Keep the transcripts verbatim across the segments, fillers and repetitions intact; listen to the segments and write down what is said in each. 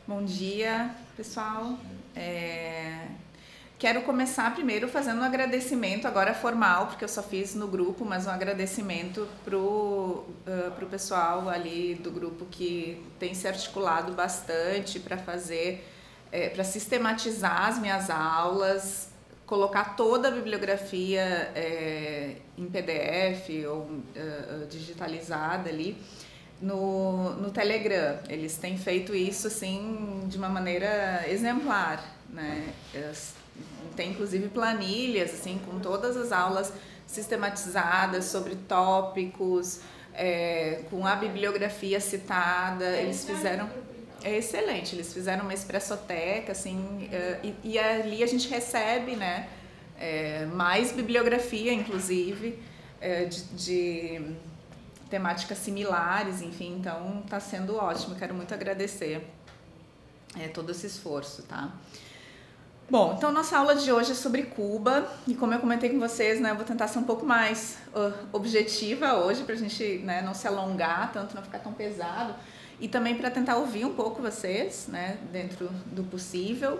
Bom dia, pessoal. É... Quero começar primeiro fazendo um agradecimento, agora formal, porque eu só fiz no grupo, mas um agradecimento pro, uh, pro pessoal ali do grupo que tem se articulado bastante para fazer, é, para sistematizar as minhas aulas, colocar toda a bibliografia é, em P D F ou uh, digitalizada ali. No, no Telegram. Eles têm feito isso assim de uma maneira exemplar, né? Tem inclusive planilhas assim com todas as aulas sistematizadas sobre tópicos, é, com a bibliografia citada. Eles fizeram é excelente. Eles fizeram uma expressoteca assim e, e ali a gente recebe, né? É, mais bibliografia, inclusive é, de, de temáticas similares, enfim, então tá sendo ótimo, quero muito agradecer é, todo esse esforço, tá? Bom, então nossa aula de hoje é sobre Cuba e como eu comentei com vocês, né, eu vou tentar ser um pouco mais uh, objetiva hoje pra gente, né, não se alongar tanto, não ficar tão pesado e também para tentar ouvir um pouco vocês, né, dentro do possível.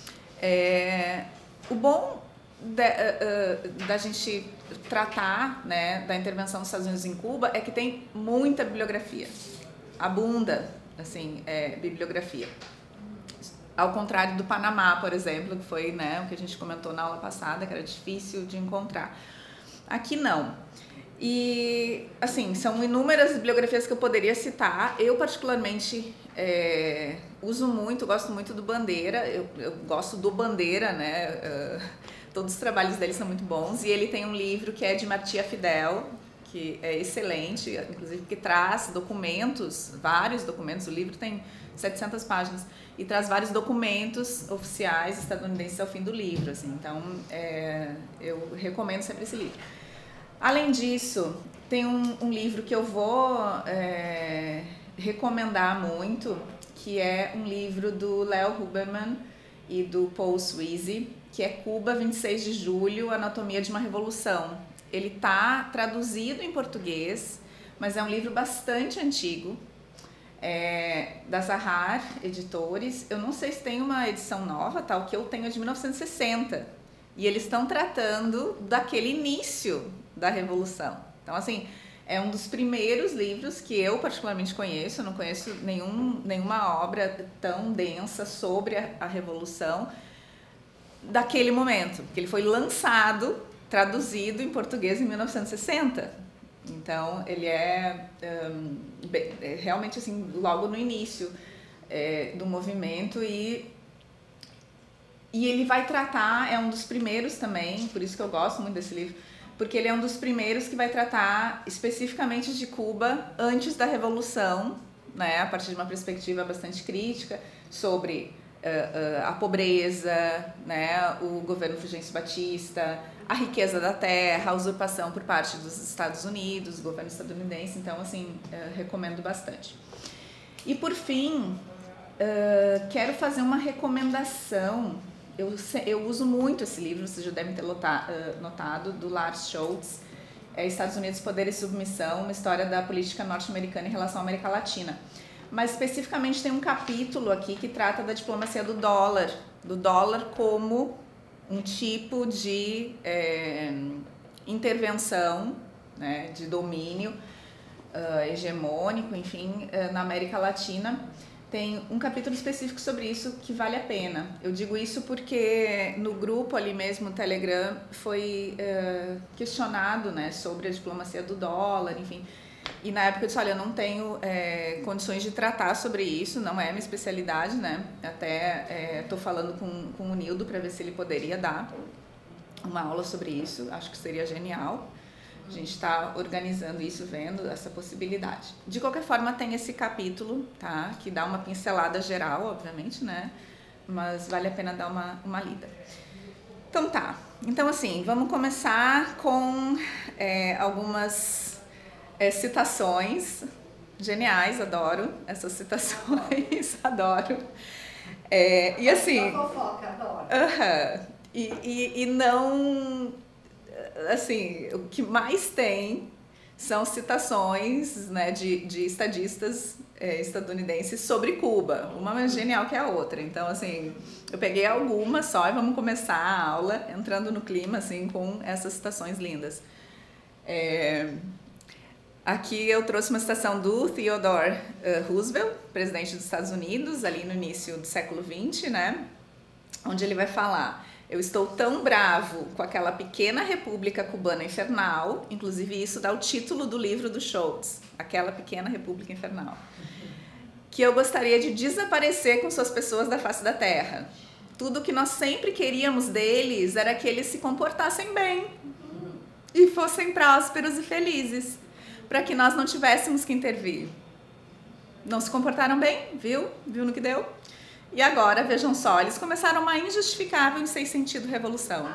É, o bom Da, uh, da gente tratar, né, da intervenção dos Estados Unidos em Cuba é que tem muita bibliografia, abunda, assim, é, bibliografia. Ao contrário do Panamá, por exemplo, que foi, né, o que a gente comentou na aula passada, que era difícil de encontrar. Aqui não. E, assim, são inúmeras bibliografias que eu poderia citar. Eu, particularmente, é, uso muito, gosto muito do Bandeira. Eu, eu gosto do Bandeira, né? Uh, todos os trabalhos dele são muito bons. E ele tem um livro que é de Martia Fidel, que é excelente, inclusive que traz documentos, vários documentos. O livro tem setecentas páginas e traz vários documentos oficiais estadunidenses ao fim do livro. Assim. Então, é, eu recomendo sempre esse livro. Além disso, tem um, um livro que eu vou é, recomendar muito, que é um livro do Léo Huberman e do Paul Sweezy, que é Cuba, vinte e seis de julho, Anatomia de uma Revolução. Ele está traduzido em português, mas é um livro bastante antigo, é, da Zahar Editores. Eu não sei se tem uma edição nova, tá? O que eu tenho é de mil novecentos e sessenta. E eles estão tratando daquele início da Revolução. Então, assim, é um dos primeiros livros que eu particularmente conheço. Eu não conheço nenhum, nenhuma obra tão densa sobre a, a Revolução daquele momento, porque ele foi lançado, traduzido em português em mil novecentos e sessenta. Então, ele é, um, bem, é realmente assim, logo no início é, do movimento e E ele vai tratar, é um dos primeiros também, por isso que eu gosto muito desse livro, porque ele é um dos primeiros que vai tratar especificamente de Cuba antes da Revolução, né, a partir de uma perspectiva bastante crítica sobre uh, uh, a pobreza, né, o governo Fulgêncio Batista, a riqueza da terra, a usurpação por parte dos Estados Unidos, o governo estadunidense. Então, assim, uh, recomendo bastante. E por fim, uh, quero fazer uma recomendação. Eu, eu uso muito esse livro, vocês já devem ter notado, do Lars Schultz, é Estados Unidos, Poder e Submissão, uma história da política norte-americana em relação à América Latina. Mas especificamente tem um capítulo aqui que trata da diplomacia do dólar, do dólar como um tipo de é, intervenção, né, de domínio uh, hegemônico, enfim, uh, na América Latina. Tem um capítulo específico sobre isso que vale a pena. Eu digo isso porque no grupo ali mesmo, o Telegram, foi uh, questionado, né, sobre a diplomacia do dólar, enfim. E na época eu disse, olha, eu não tenho é, condições de tratar sobre isso, não é minha especialidade, né? Até estou é, falando com, com o Nildo para ver se ele poderia dar uma aula sobre isso, acho que seria genial. A gente está organizando isso, vendo essa possibilidade. De qualquer forma, tem esse capítulo, tá? Que dá uma pincelada geral, obviamente, né? Mas vale a pena dar uma, uma lida. Então tá. Então, assim, vamos começar com é, algumas é, citações geniais, adoro essas citações, adoro. É, e assim... fofoca, adoro. Uh-huh, e, e, e não... assim, o que mais tem são citações, né, de, de estadistas é, estadunidenses sobre Cuba, uma mais genial que a outra. Então, assim, eu peguei algumas só e vamos começar a aula entrando no clima, assim, com essas citações lindas. É, aqui eu trouxe uma citação do Theodore uh, Roosevelt, presidente dos Estados Unidos, ali no início do século vinte, né, onde ele vai falar: eu estou tão bravo com aquela pequena república cubana infernal, inclusive isso dá o título do livro do Schultz, Aquela Pequena República Infernal, que eu gostaria de desaparecer com suas pessoas da face da terra. Tudo que nós sempre queríamos deles era que eles se comportassem bem e fossem prósperos e felizes, para que nós não tivéssemos que intervir. Não se comportaram bem, viu? Viu no que deu? E agora, vejam só, eles começaram uma injustificável e sem sentido revolução.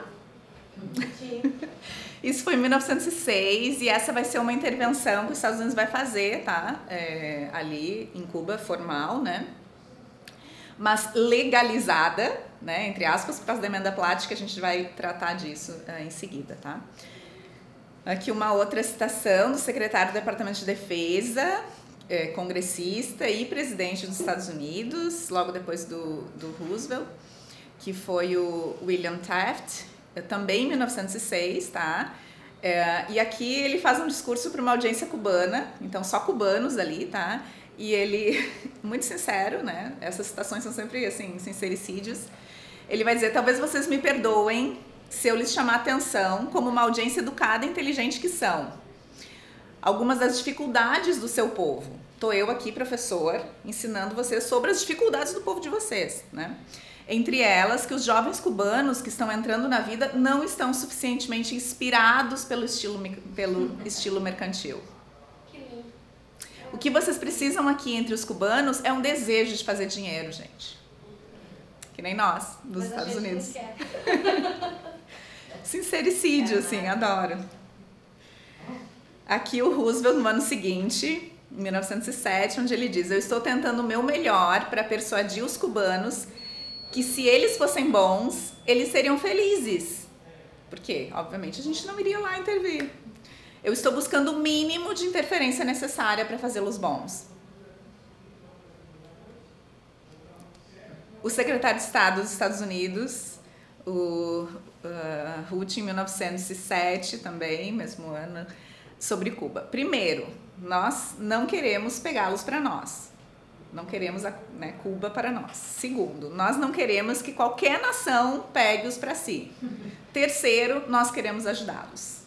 Isso foi em mil novecentos e seis e essa vai ser uma intervenção que os Estados Unidos vai fazer, tá? É, ali em Cuba, formal, né? Mas legalizada, né? Entre aspas, por causa da emenda Platt, que a gente vai tratar disso uh, em seguida, tá? Aqui uma outra citação do secretário do Departamento de Defesa, É, congressista e presidente dos Estados Unidos, logo depois do, do Roosevelt, que foi o William Taft, também em mil novecentos e seis, tá? É, e aqui ele faz um discurso para uma audiência cubana, então só cubanos ali, tá? E ele, muito sincero, né? Essas citações são sempre, assim, sincericídios. Ele vai dizer: talvez vocês me perdoem se eu lhes chamar atenção como uma audiência educada e inteligente que são. Algumas das dificuldades do seu povo. Estou eu aqui, professor, ensinando vocês sobre as dificuldades do povo de vocês, né? Entre elas, que os jovens cubanos que estão entrando na vida não estão suficientemente inspirados pelo estilo, pelo estilo mercantil. O que vocês precisam aqui entre os cubanos é um desejo de fazer dinheiro, gente. Que nem nós, dos Mas Estados Unidos. Sincericídio, é, assim, adoro. Aqui o Roosevelt, no ano seguinte, em mil novecentos e sete, onde ele diz: eu estou tentando o meu melhor para persuadir os cubanos que se eles fossem bons, eles seriam felizes. Porque, obviamente, a gente não iria lá intervir. Eu estou buscando o mínimo de interferência necessária para fazê-los bons. O secretário de Estado dos Estados Unidos, o uh, Root, em mil novecentos e sete também, mesmo ano, sobre Cuba. Primeiro, nós não queremos pegá-los para nós. Não queremos a, né, Cuba para nós. Segundo, nós não queremos que qualquer nação pegue-os para si. Terceiro, nós queremos ajudá-los.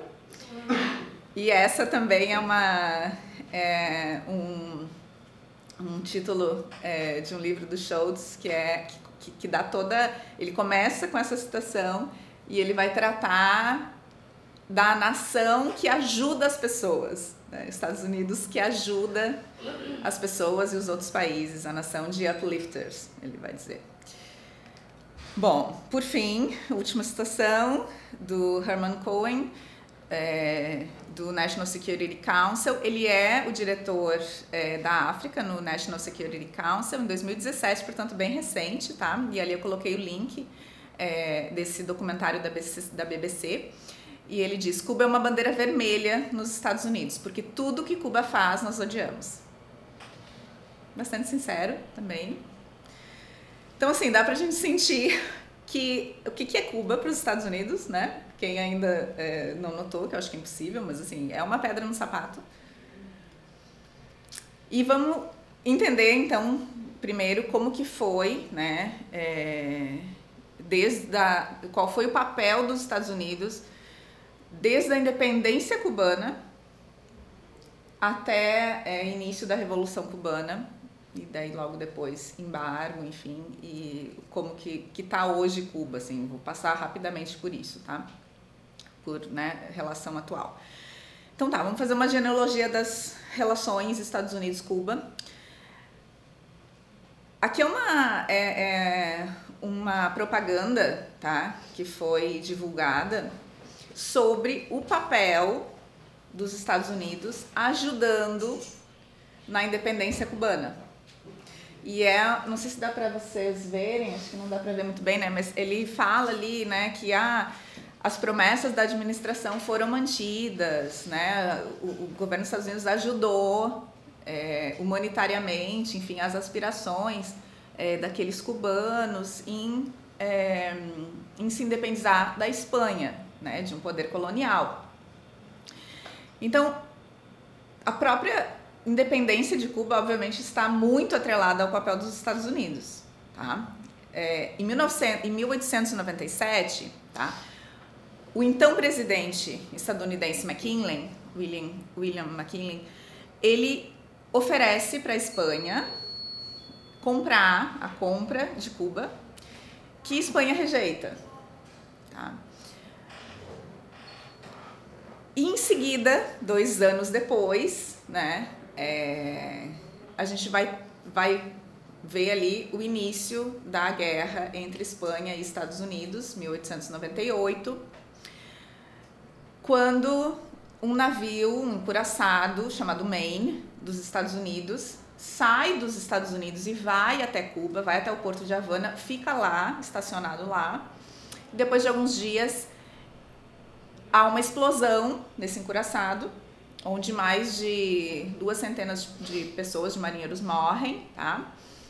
E essa também é, uma, é um, um título é, de um livro do Schultz, que, é, que, que dá toda... Ele começa com essa citação e ele vai tratar da nação que ajuda as pessoas, né? Estados Unidos que ajuda as pessoas e os outros países, a nação de uplifters, ele vai dizer. Bom, por fim, última citação do Herman Cohen, é, do National Security Council. Ele é o diretor é, da África no National Security Council em dois mil e dezessete, portanto bem recente, tá? E ali eu coloquei o link é, desse documentário da B B C. E ele diz: Cuba é uma bandeira vermelha nos Estados Unidos, porque tudo que Cuba faz nós odiamos. Bastante sincero também. Então, assim, dá pra gente sentir que o que, que é Cuba para os Estados Unidos, né? Quem ainda é, não notou, que eu acho que é impossível, mas assim, é uma pedra no sapato. E vamos entender, então, primeiro, como que foi, né? É, desde a, qual foi o papel dos Estados Unidos desde a independência cubana até é, início da Revolução Cubana, e daí logo depois embargo, enfim, e como que que tá hoje Cuba, assim, vou passar rapidamente por isso, tá? Por, né, relação atual. Então tá, vamos fazer uma genealogia das relações Estados Unidos-Cuba. Aqui é uma, é, é uma propaganda, tá, que foi divulgada sobre o papel dos Estados Unidos ajudando na independência cubana. E é, não sei se dá para vocês verem, acho que não dá para ver muito bem, né? Mas ele fala ali, né, que ah, as promessas da administração foram mantidas, né? O, o governo dos Estados Unidos ajudou é, humanitariamente, enfim, as aspirações é, daqueles cubanos em, é, em se independizar da Espanha, né? De um poder colonial. Então, a própria independência de Cuba, obviamente, está muito atrelada ao papel dos Estados Unidos, tá? É, em, em mil oitocentos e noventa e sete, tá? O então presidente estadunidense McKinley, William, William McKinley, ele oferece para a Espanha comprar a compra de Cuba, que a Espanha rejeita, tá? E em seguida, dois anos depois, né, é, a gente vai, vai ver ali o início da guerra entre Espanha e Estados Unidos, mil oitocentos e noventa e oito, quando um navio, um encouraçado chamado Maine, dos Estados Unidos, sai dos Estados Unidos e vai até Cuba, vai até o porto de Havana, fica lá, estacionado lá. Depois de alguns dias, há uma explosão nesse encouraçado, onde mais de duas centenas de pessoas, de marinheiros, morrem, tá?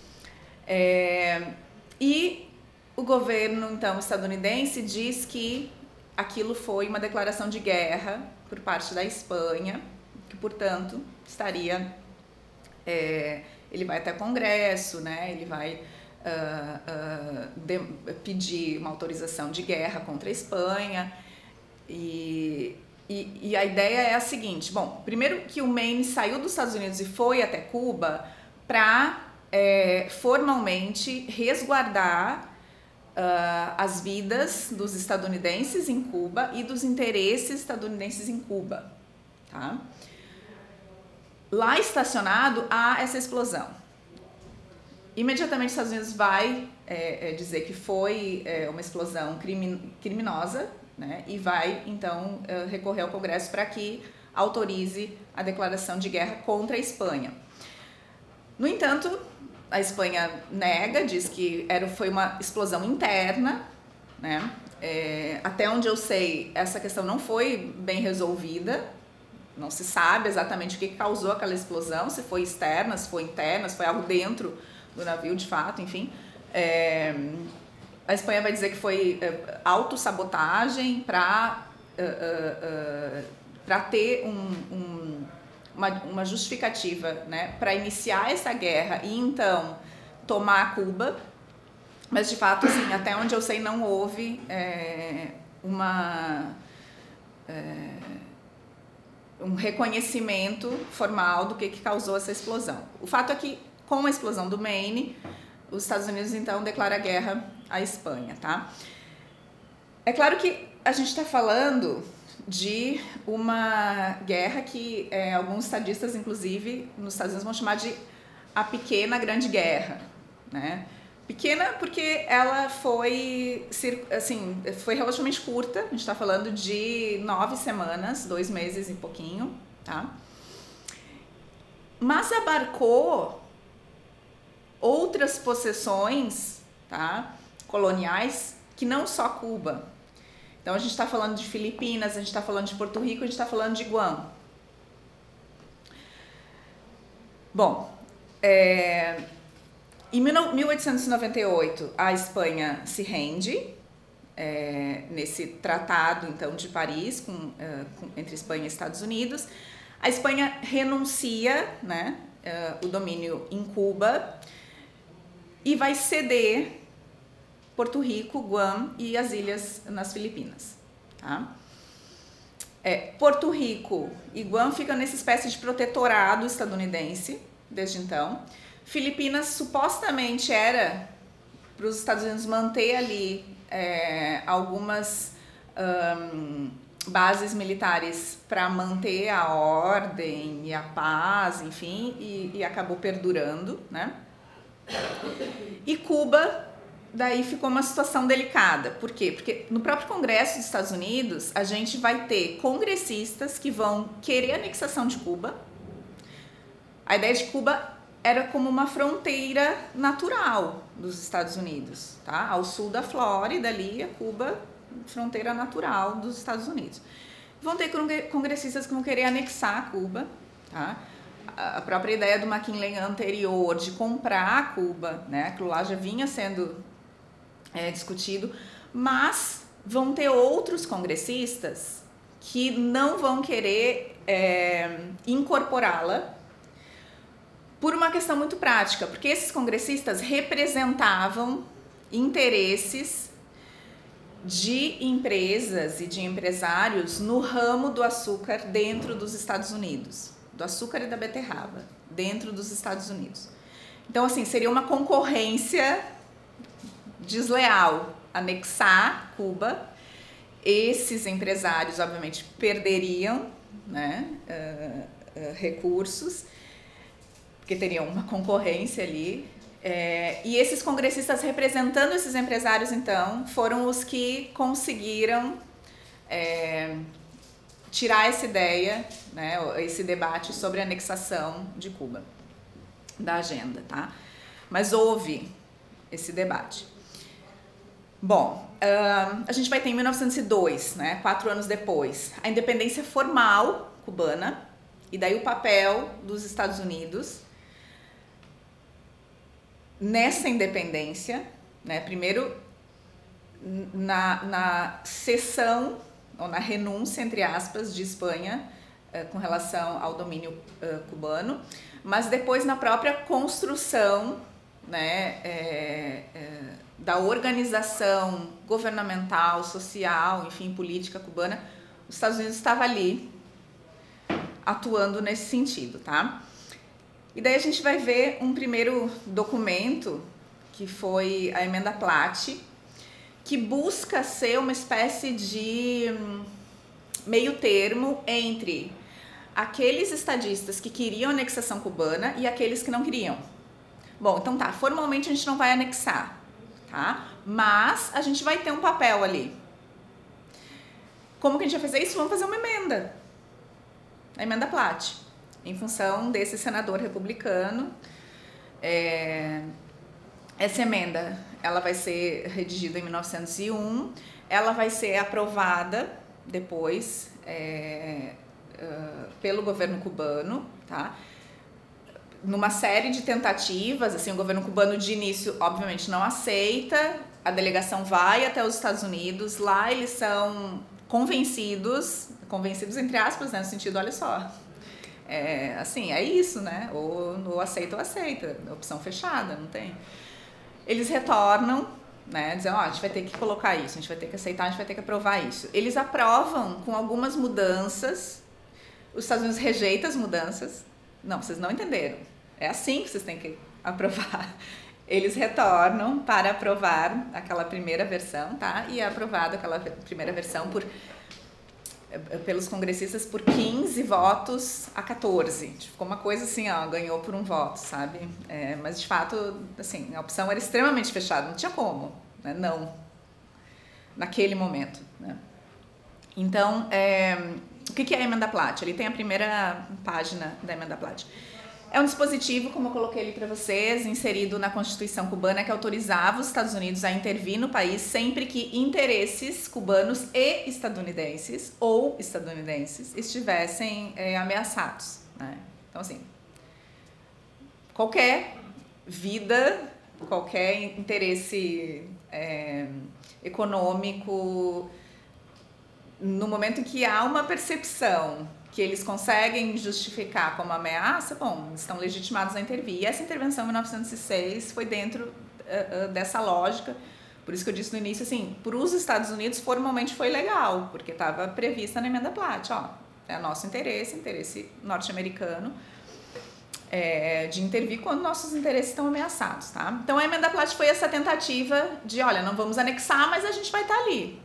É, e o governo, então, estadunidense diz que aquilo foi uma declaração de guerra por parte da Espanha, que, portanto, estaria... É, ele vai até o Congresso, né? Ele vai uh, uh, de, pedir uma autorização de guerra contra a Espanha. E, e, e a ideia é a seguinte: bom, primeiro que o Maine saiu dos Estados Unidos e foi até Cuba para é, formalmente resguardar uh, as vidas dos estadunidenses em Cuba e dos interesses estadunidenses em Cuba, tá? Lá estacionado, há essa explosão. Imediatamente os Estados Unidos vai é, é, dizer que foi é, uma explosão crime, criminosa, né, e vai, então, recorrer ao Congresso para que autorize a declaração de guerra contra a Espanha. No entanto, a Espanha nega, diz que era, foi uma explosão interna, né? É, até onde eu sei, essa questão não foi bem resolvida, não se sabe exatamente o que causou aquela explosão, se foi externa, se foi interna, se foi algo dentro do navio, de fato, enfim. É, a Espanha vai dizer que foi é, autossabotagem para uh, uh, uh, para ter um, um, uma, uma justificativa, né, para iniciar essa guerra e então tomar Cuba, mas de fato, assim, até onde eu sei, não houve é, uma... É, um reconhecimento formal do que, que causou essa explosão. O fato é que, com a explosão do Maine, os Estados Unidos, então, declaram guerra à Espanha, tá? É claro que a gente está falando de uma guerra que é, alguns estadistas, inclusive, nos Estados Unidos vão chamar de a pequena grande guerra, né? Pequena porque ela foi, assim, foi relativamente curta, a gente está falando de nove semanas, dois meses e pouquinho, tá? Mas abarcou outras possessões, tá, coloniais, que não só Cuba. Então a gente está falando de Filipinas, a gente está falando de Porto Rico, a gente está falando de Guam. Bom, é... em mil oitocentos e noventa e oito, a Espanha se rende, é, nesse tratado, então, de Paris, com, uh, com, entre Espanha e Estados Unidos. A Espanha renuncia, né, uh, o domínio em Cuba e vai ceder Porto Rico, Guam e as ilhas nas Filipinas, tá? É, Porto Rico e Guam ficam nessa espécie de protetorado estadunidense, desde então. Filipinas supostamente era para os Estados Unidos manter ali é, algumas um, bases militares para manter a ordem e a paz, enfim, e, e acabou perdurando, né? E Cuba, daí ficou uma situação delicada. Por quê? Porque no próprio Congresso dos Estados Unidos, a gente vai ter congressistas que vão querer a anexação de Cuba. A ideia de Cuba era como uma fronteira natural dos Estados Unidos, tá? Ao sul da Flórida, ali, a Cuba fronteira natural dos Estados Unidos. Vão ter congressistas que vão querer anexar Cuba, tá? A própria ideia do McKinley anterior de comprar Cuba, né? Aquilo lá já vinha sendo é, discutido, mas vão ter outros congressistas que não vão querer é, incorporá-la por uma questão muito prática, porque esses congressistas representavam interesses de empresas e de empresários no ramo do açúcar dentro dos Estados Unidos, do açúcar e da beterraba dentro dos Estados Unidos. Então, assim, seria uma concorrência desleal anexar Cuba. Esses empresários, obviamente, perderiam, né, uh, uh, recursos, porque teriam uma concorrência ali. É, e esses congressistas representando esses empresários, então, foram os que conseguiram é, tirar essa ideia, né, esse debate sobre a anexação de Cuba da agenda, tá? Mas houve esse debate. Bom, uh, a gente vai ter em mil novecentos e dois, né, quatro anos depois, a independência formal cubana, e daí o papel dos Estados Unidos nessa independência, né, primeiro na, na cessão, ou na renúncia, entre aspas, de Espanha uh, com relação ao domínio uh, cubano, mas depois na própria construção, né, é, é, da organização governamental, social, enfim, política cubana, os Estados Unidos estava ali atuando nesse sentido, tá? E daí a gente vai ver um primeiro documento, que foi a Emenda Platt, que busca ser uma espécie de meio termo entre aqueles estadistas que queriam anexação cubana e aqueles que não queriam. Bom, então tá, formalmente a gente não vai anexar, tá? Mas a gente vai ter um papel ali. Como que a gente vai fazer isso? Vamos fazer uma emenda. A Emenda Platt, em função desse senador republicano. É... Essa emenda, ela vai ser redigida em mil novecentos e um, ela vai ser aprovada depois é, uh, pelo governo cubano, tá? Numa série de tentativas, assim, o governo cubano de início, obviamente, não aceita, a delegação vai até os Estados Unidos, lá eles são convencidos, convencidos entre aspas, né, no sentido, olha só, é, assim, é isso, né, ou, ou aceita ou aceita, opção fechada, não tem. Eles retornam, né, dizendo, ó, a gente vai ter que colocar isso, a gente vai ter que aceitar, a gente vai ter que aprovar isso. Eles aprovam com algumas mudanças, os Estados Unidos rejeitam as mudanças. Não, vocês não entenderam. É assim que vocês têm que aprovar. Eles retornam para aprovar aquela primeira versão, tá? E é aprovada aquela primeira versão por, pelos congressistas por quinze votos a quatorze. Ficou uma coisa assim, ó, ganhou por um voto, sabe? É, mas, de fato, assim, a opção era extremamente fechada, não tinha como, né? Não. Naquele momento, né? Então, é... o que é a Emenda Platt? Ele tem a primeira página da Emenda Platt. É um dispositivo, como eu coloquei ali para vocês, inserido na Constituição cubana, que autorizava os Estados Unidos a intervir no país sempre que interesses cubanos e estadunidenses ou estadunidenses estivessem é, ameaçados, né? Então, assim, qualquer vida, qualquer interesse é, econômico, no momento em que há uma percepção que eles conseguem justificar como ameaça, bom, estão legitimados a intervir. E essa intervenção em mil novecentos e seis foi dentro uh, uh, dessa lógica. Por isso que eu disse no início, assim, para os Estados Unidos formalmente foi legal, porque estava prevista na Emenda Platt, ó, é nosso interesse, interesse norte-americano, é, de intervir quando nossos interesses estão ameaçados, tá? Então a Emenda Platt foi essa tentativa de, olha, não vamos anexar, mas a gente vai estar ali.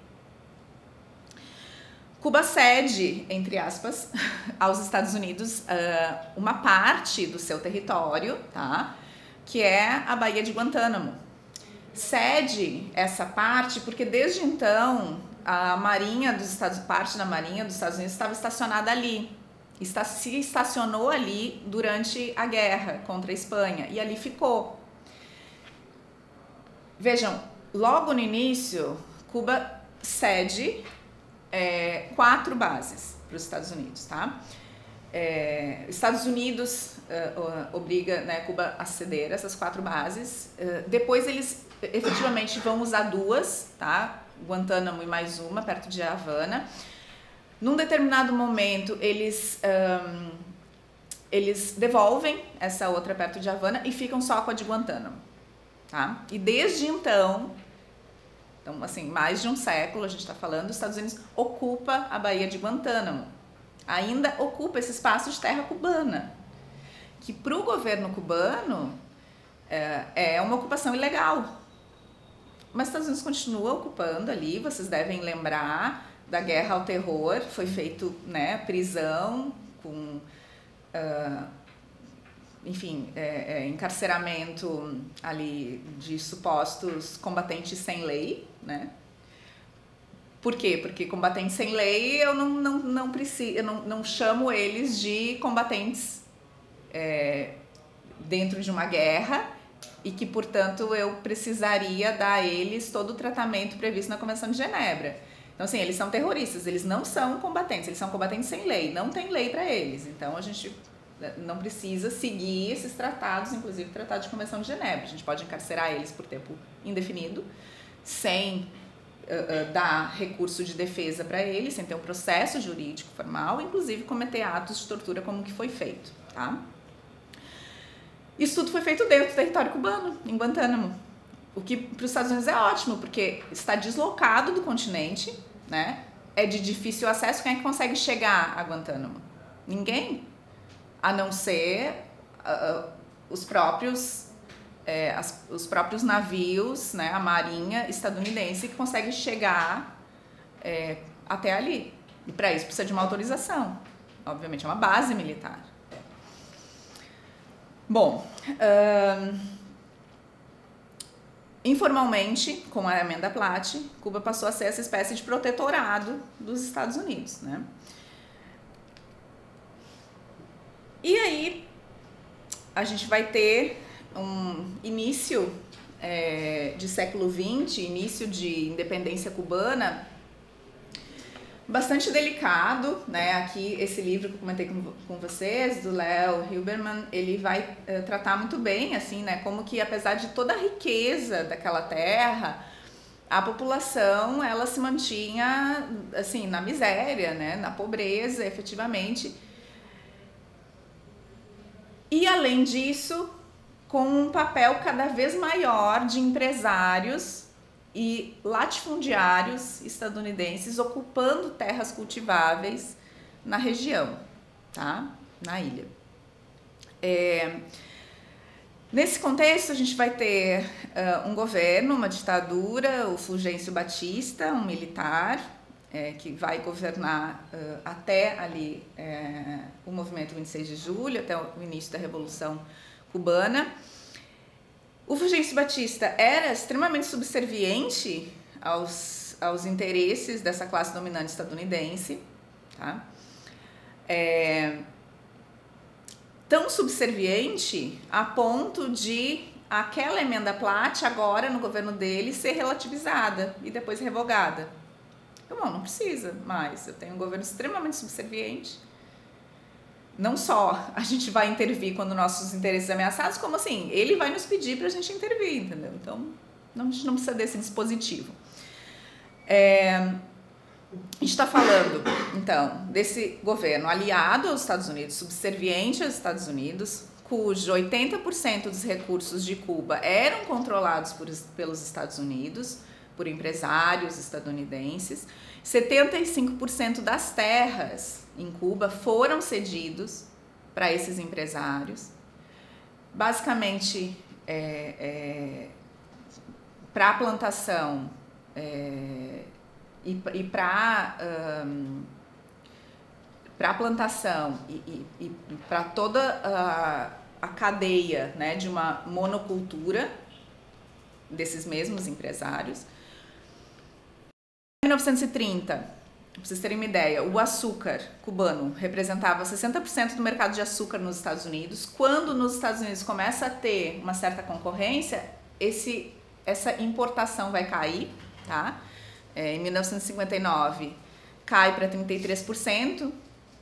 Cuba cede, entre aspas, aos Estados Unidos uh, uma parte do seu território, tá? Que é a Baía de Guantánamo. Cede essa parte porque desde então a Marinha dos Estados parte da Marinha dos Estados Unidos estava estacionada ali. Está, se estacionou ali durante a guerra contra a Espanha e ali ficou. Vejam, logo no início, Cuba cede é, quatro bases para os Estados Unidos, tá? É, Estados Unidos uh, obriga, né, Cuba a ceder essas quatro bases. Uh, depois eles efetivamente vão usar duas, tá? Guantánamo e mais uma, perto de Havana. Num determinado momento, eles, um, eles devolvem essa outra perto de Havana e ficam só com a de Guantánamo, tá? E desde então, então assim, mais de um século, a gente está falando, os Estados Unidos ocupa a Baía de Guantánamo. Ainda ocupa esse espaço de terra cubana, que para o governo cubano é, é uma ocupação ilegal. Mas os Estados Unidos continua ocupando ali, vocês devem lembrar da guerra ao terror, foi feito, né, prisão, com, uh, enfim, é, é, encarceramento ali de supostos combatentes sem lei, né? Por quê? Porque combatentes sem lei, eu não, não, não, preciso, eu não, não chamo eles de combatentes é, dentro de uma guerra e que, portanto, eu precisaria dar a eles todo o tratamento previsto na Convenção de Genebra. Então, assim, eles são terroristas, eles não são combatentes, eles são combatentes sem lei, não tem lei para eles. Então, a gente não precisa seguir esses tratados, inclusive o Tratado de Convenção de Genebra. A gente pode encarcerar eles por tempo indefinido, sem Uh, uh, dar recurso de defesa para eles, sem ter um processo jurídico formal, inclusive cometer atos de tortura como que foi feito, tá? Isso tudo foi feito dentro do território cubano, em Guantánamo, o que para os Estados Unidos é ótimo, porque está deslocado do continente, né? É de difícil acesso. Quem é que consegue chegar a Guantánamo? Ninguém, a não ser uh, uh, os próprios É, as, os próprios navios, né, a marinha estadunidense que consegue chegar é, até ali. E para isso precisa de uma autorização. Obviamente é uma base militar. Bom, hum, informalmente, com a emenda Platt, Cuba passou a ser essa espécie de protetorado dos Estados Unidos, né? E aí a gente vai ter um início é, de século vinte, início de independência cubana, bastante delicado, né? Aqui, esse livro que eu comentei com, com vocês, do Léo Hilberman, ele vai é, tratar muito bem, assim, né? Como que, apesar de toda a riqueza daquela terra, a população, ela se mantinha, assim, na miséria, né? Na pobreza, efetivamente. E, além disso, com um papel cada vez maior de empresários e latifundiários estadunidenses ocupando terras cultiváveis na região, tá? Na ilha. É, nesse contexto, a gente vai ter uh, um governo, uma ditadura, o Fulgêncio Batista, um militar, é, que vai governar uh, até ali é, o movimento vinte e seis de julho, até o início da Revolução Cubana. O Fulgêncio Batista era extremamente subserviente aos, aos interesses dessa classe dominante estadunidense, tá? É, tão subserviente a ponto de aquela emenda Platt agora no governo dele ser relativizada e depois revogada. Bom, não precisa mais, eu tenho um governo extremamente subserviente. Não só a gente vai intervir quando nossos interesses são ameaçados, como assim, ele vai nos pedir para a gente intervir, entendeu? Então, não, a gente não precisa desse dispositivo. É, a gente está falando, então, desse governo aliado aos Estados Unidos, subserviente aos Estados Unidos, cujo oitenta por cento dos recursos de Cuba eram controlados por, pelos Estados Unidos, por empresários estadunidenses. setenta e cinco por cento das terras em Cuba foram cedidos para esses empresários, basicamente é, é, para a plantação é, e, e para um, para a plantação e, e, e para toda a, a cadeia, né, de uma monocultura desses mesmos empresários. Em mil novecentos e trinta, para vocês terem uma ideia, o açúcar cubano representava sessenta por cento do mercado de açúcar nos Estados Unidos. Quando nos Estados Unidos começa a ter uma certa concorrência, esse, essa importação vai cair, tá? é, em mil novecentos e cinquenta e nove cai para trinta e três por cento.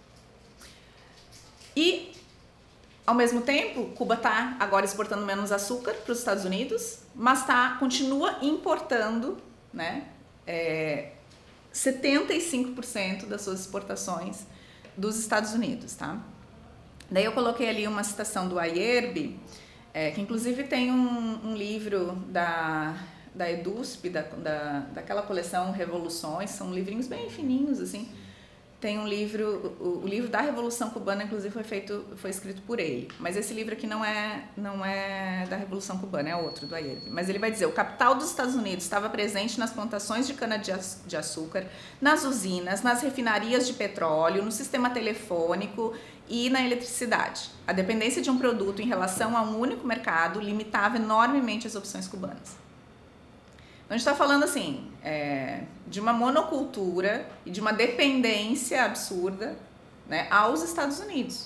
E, ao mesmo tempo, Cuba está agora exportando menos açúcar para os Estados Unidos, mas tá, continua importando, né, é, setenta e cinco por cento das suas exportações dos Estados Unidos, tá? Daí eu coloquei ali uma citação do Ayerbe, é, que inclusive tem um, um livro da, da EDUSP, da, da, daquela coleção Revoluções, são livrinhos bem fininhos, assim. Tem um livro, o, o livro da Revolução Cubana, inclusive, foi feito, foi escrito por ele. Mas esse livro aqui não é, não é da Revolução Cubana, é outro, do Ayerbe. Mas ele vai dizer, o capital dos Estados Unidos estava presente nas plantações de cana-de-açúcar, nas usinas, nas refinarias de petróleo, no sistema telefônico e na eletricidade. A dependência de um produto em relação a um único mercado limitava enormemente as opções cubanas. Então, a gente está falando assim, é, de uma monocultura e de uma dependência absurda, né, aos Estados Unidos.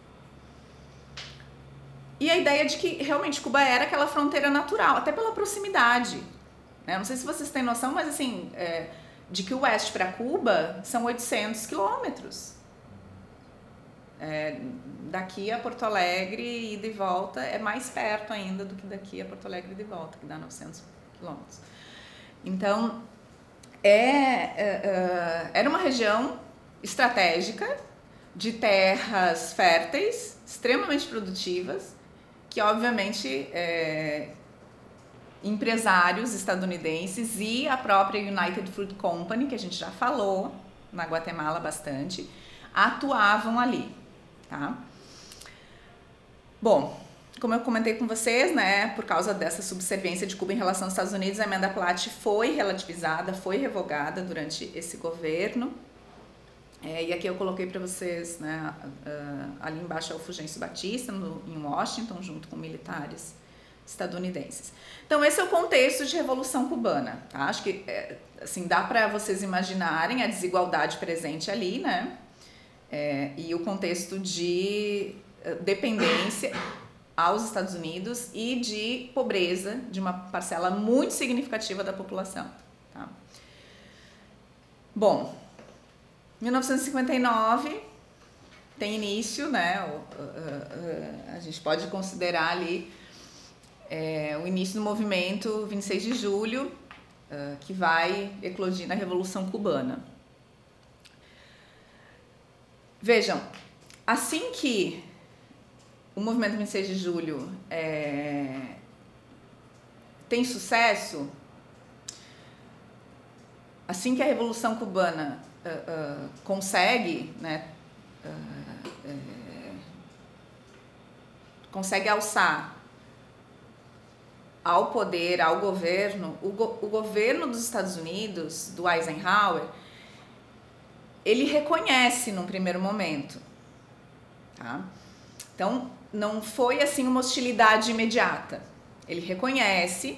E a ideia de que realmente Cuba era aquela fronteira natural, até pela proximidade. Né? Não sei se vocês têm noção, mas assim, é, de que o oeste para Cuba são oitocentos quilômetros. É, daqui a Porto Alegre, ida e volta, é mais perto ainda do que daqui a Porto Alegre, ida e volta, que dá novecentos quilômetros. Então, é, é, era uma região estratégica de terras férteis, extremamente produtivas, que obviamente é, empresários estadunidenses e a própria United Fruit Company, que a gente já falou na Guatemala bastante, atuavam ali, tá? Bom, como eu comentei com vocês, né, por causa dessa subserviência de Cuba em relação aos Estados Unidos, a emenda Platt foi relativizada, foi revogada durante esse governo. É, e aqui eu coloquei para vocês, né, uh, ali embaixo é o Fulgêncio Batista, no, em Washington, junto com militares estadunidenses. Então, esse é o contexto de Revolução Cubana, tá? Acho que, é, assim, dá para vocês imaginarem a desigualdade presente ali, né, é, e o contexto de uh, dependência aos Estados Unidos e de pobreza de uma parcela muito significativa da população. Tá? Bom, mil novecentos e cinquenta e nove tem início, né? O, uh, uh, a gente pode considerar ali é, o início do movimento vinte e seis de julho, uh, que vai eclodir na Revolução Cubana. Vejam, assim que o movimento vinte e seis de julho é, tem sucesso, assim que a Revolução Cubana uh, uh, consegue, né, uh, é, consegue alçar ao poder, ao governo, o, go, o governo dos Estados Unidos, do Eisenhower, ele reconhece num primeiro momento, tá? Então, não foi assim uma hostilidade imediata. Ele reconhece.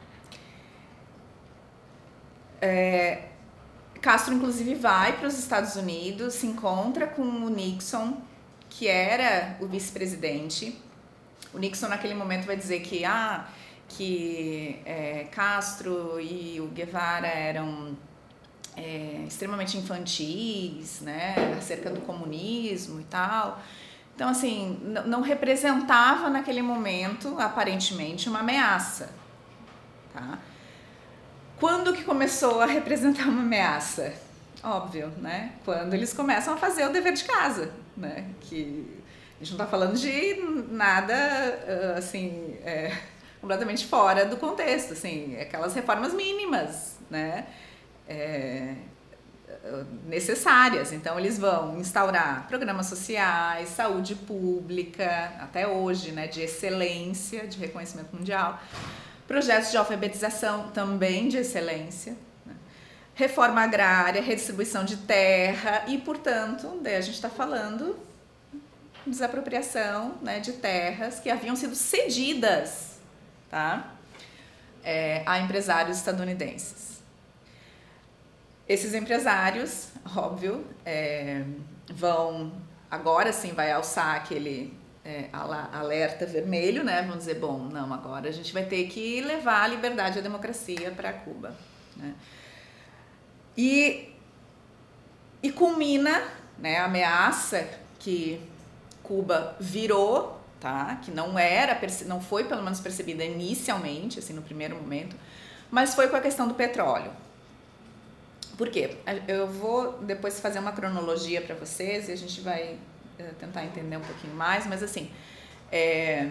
É, Castro, inclusive, vai para os Estados Unidos, se encontra com o Nixon, que era o vice-presidente. O Nixon, naquele momento, vai dizer que, ah, que é, Castro e o Guevara eram é, extremamente infantis, né, acerca do comunismo e tal. Então, assim, não representava naquele momento, aparentemente, uma ameaça, tá? Quando que começou a representar uma ameaça? Óbvio, né? Quando eles começam a fazer o dever de casa, né? Que a gente não está falando de nada, assim, é, completamente fora do contexto, assim, aquelas reformas mínimas, né? É, necessárias. Então, eles vão instaurar programas sociais, saúde pública, até hoje, né, de excelência, de reconhecimento mundial, projetos de alfabetização também de excelência, né, reforma agrária, redistribuição de terra e, portanto, daí a gente está falando desapropriação, né, de terras que haviam sido cedidas, tá, é, a empresários estadunidenses. Esses empresários, óbvio, é, vão, agora sim vai alçar aquele é, alerta vermelho, né? Vão dizer, bom, não, agora a gente vai ter que levar a liberdade e a democracia para Cuba, né? E, e culmina, né, a ameaça que Cuba virou, tá? Que não era, não foi pelo menos percebida inicialmente, assim, no primeiro momento, mas foi com a questão do petróleo. Por quê? Eu vou depois fazer uma cronologia para vocês e a gente vai uh, tentar entender um pouquinho mais, mas assim, é,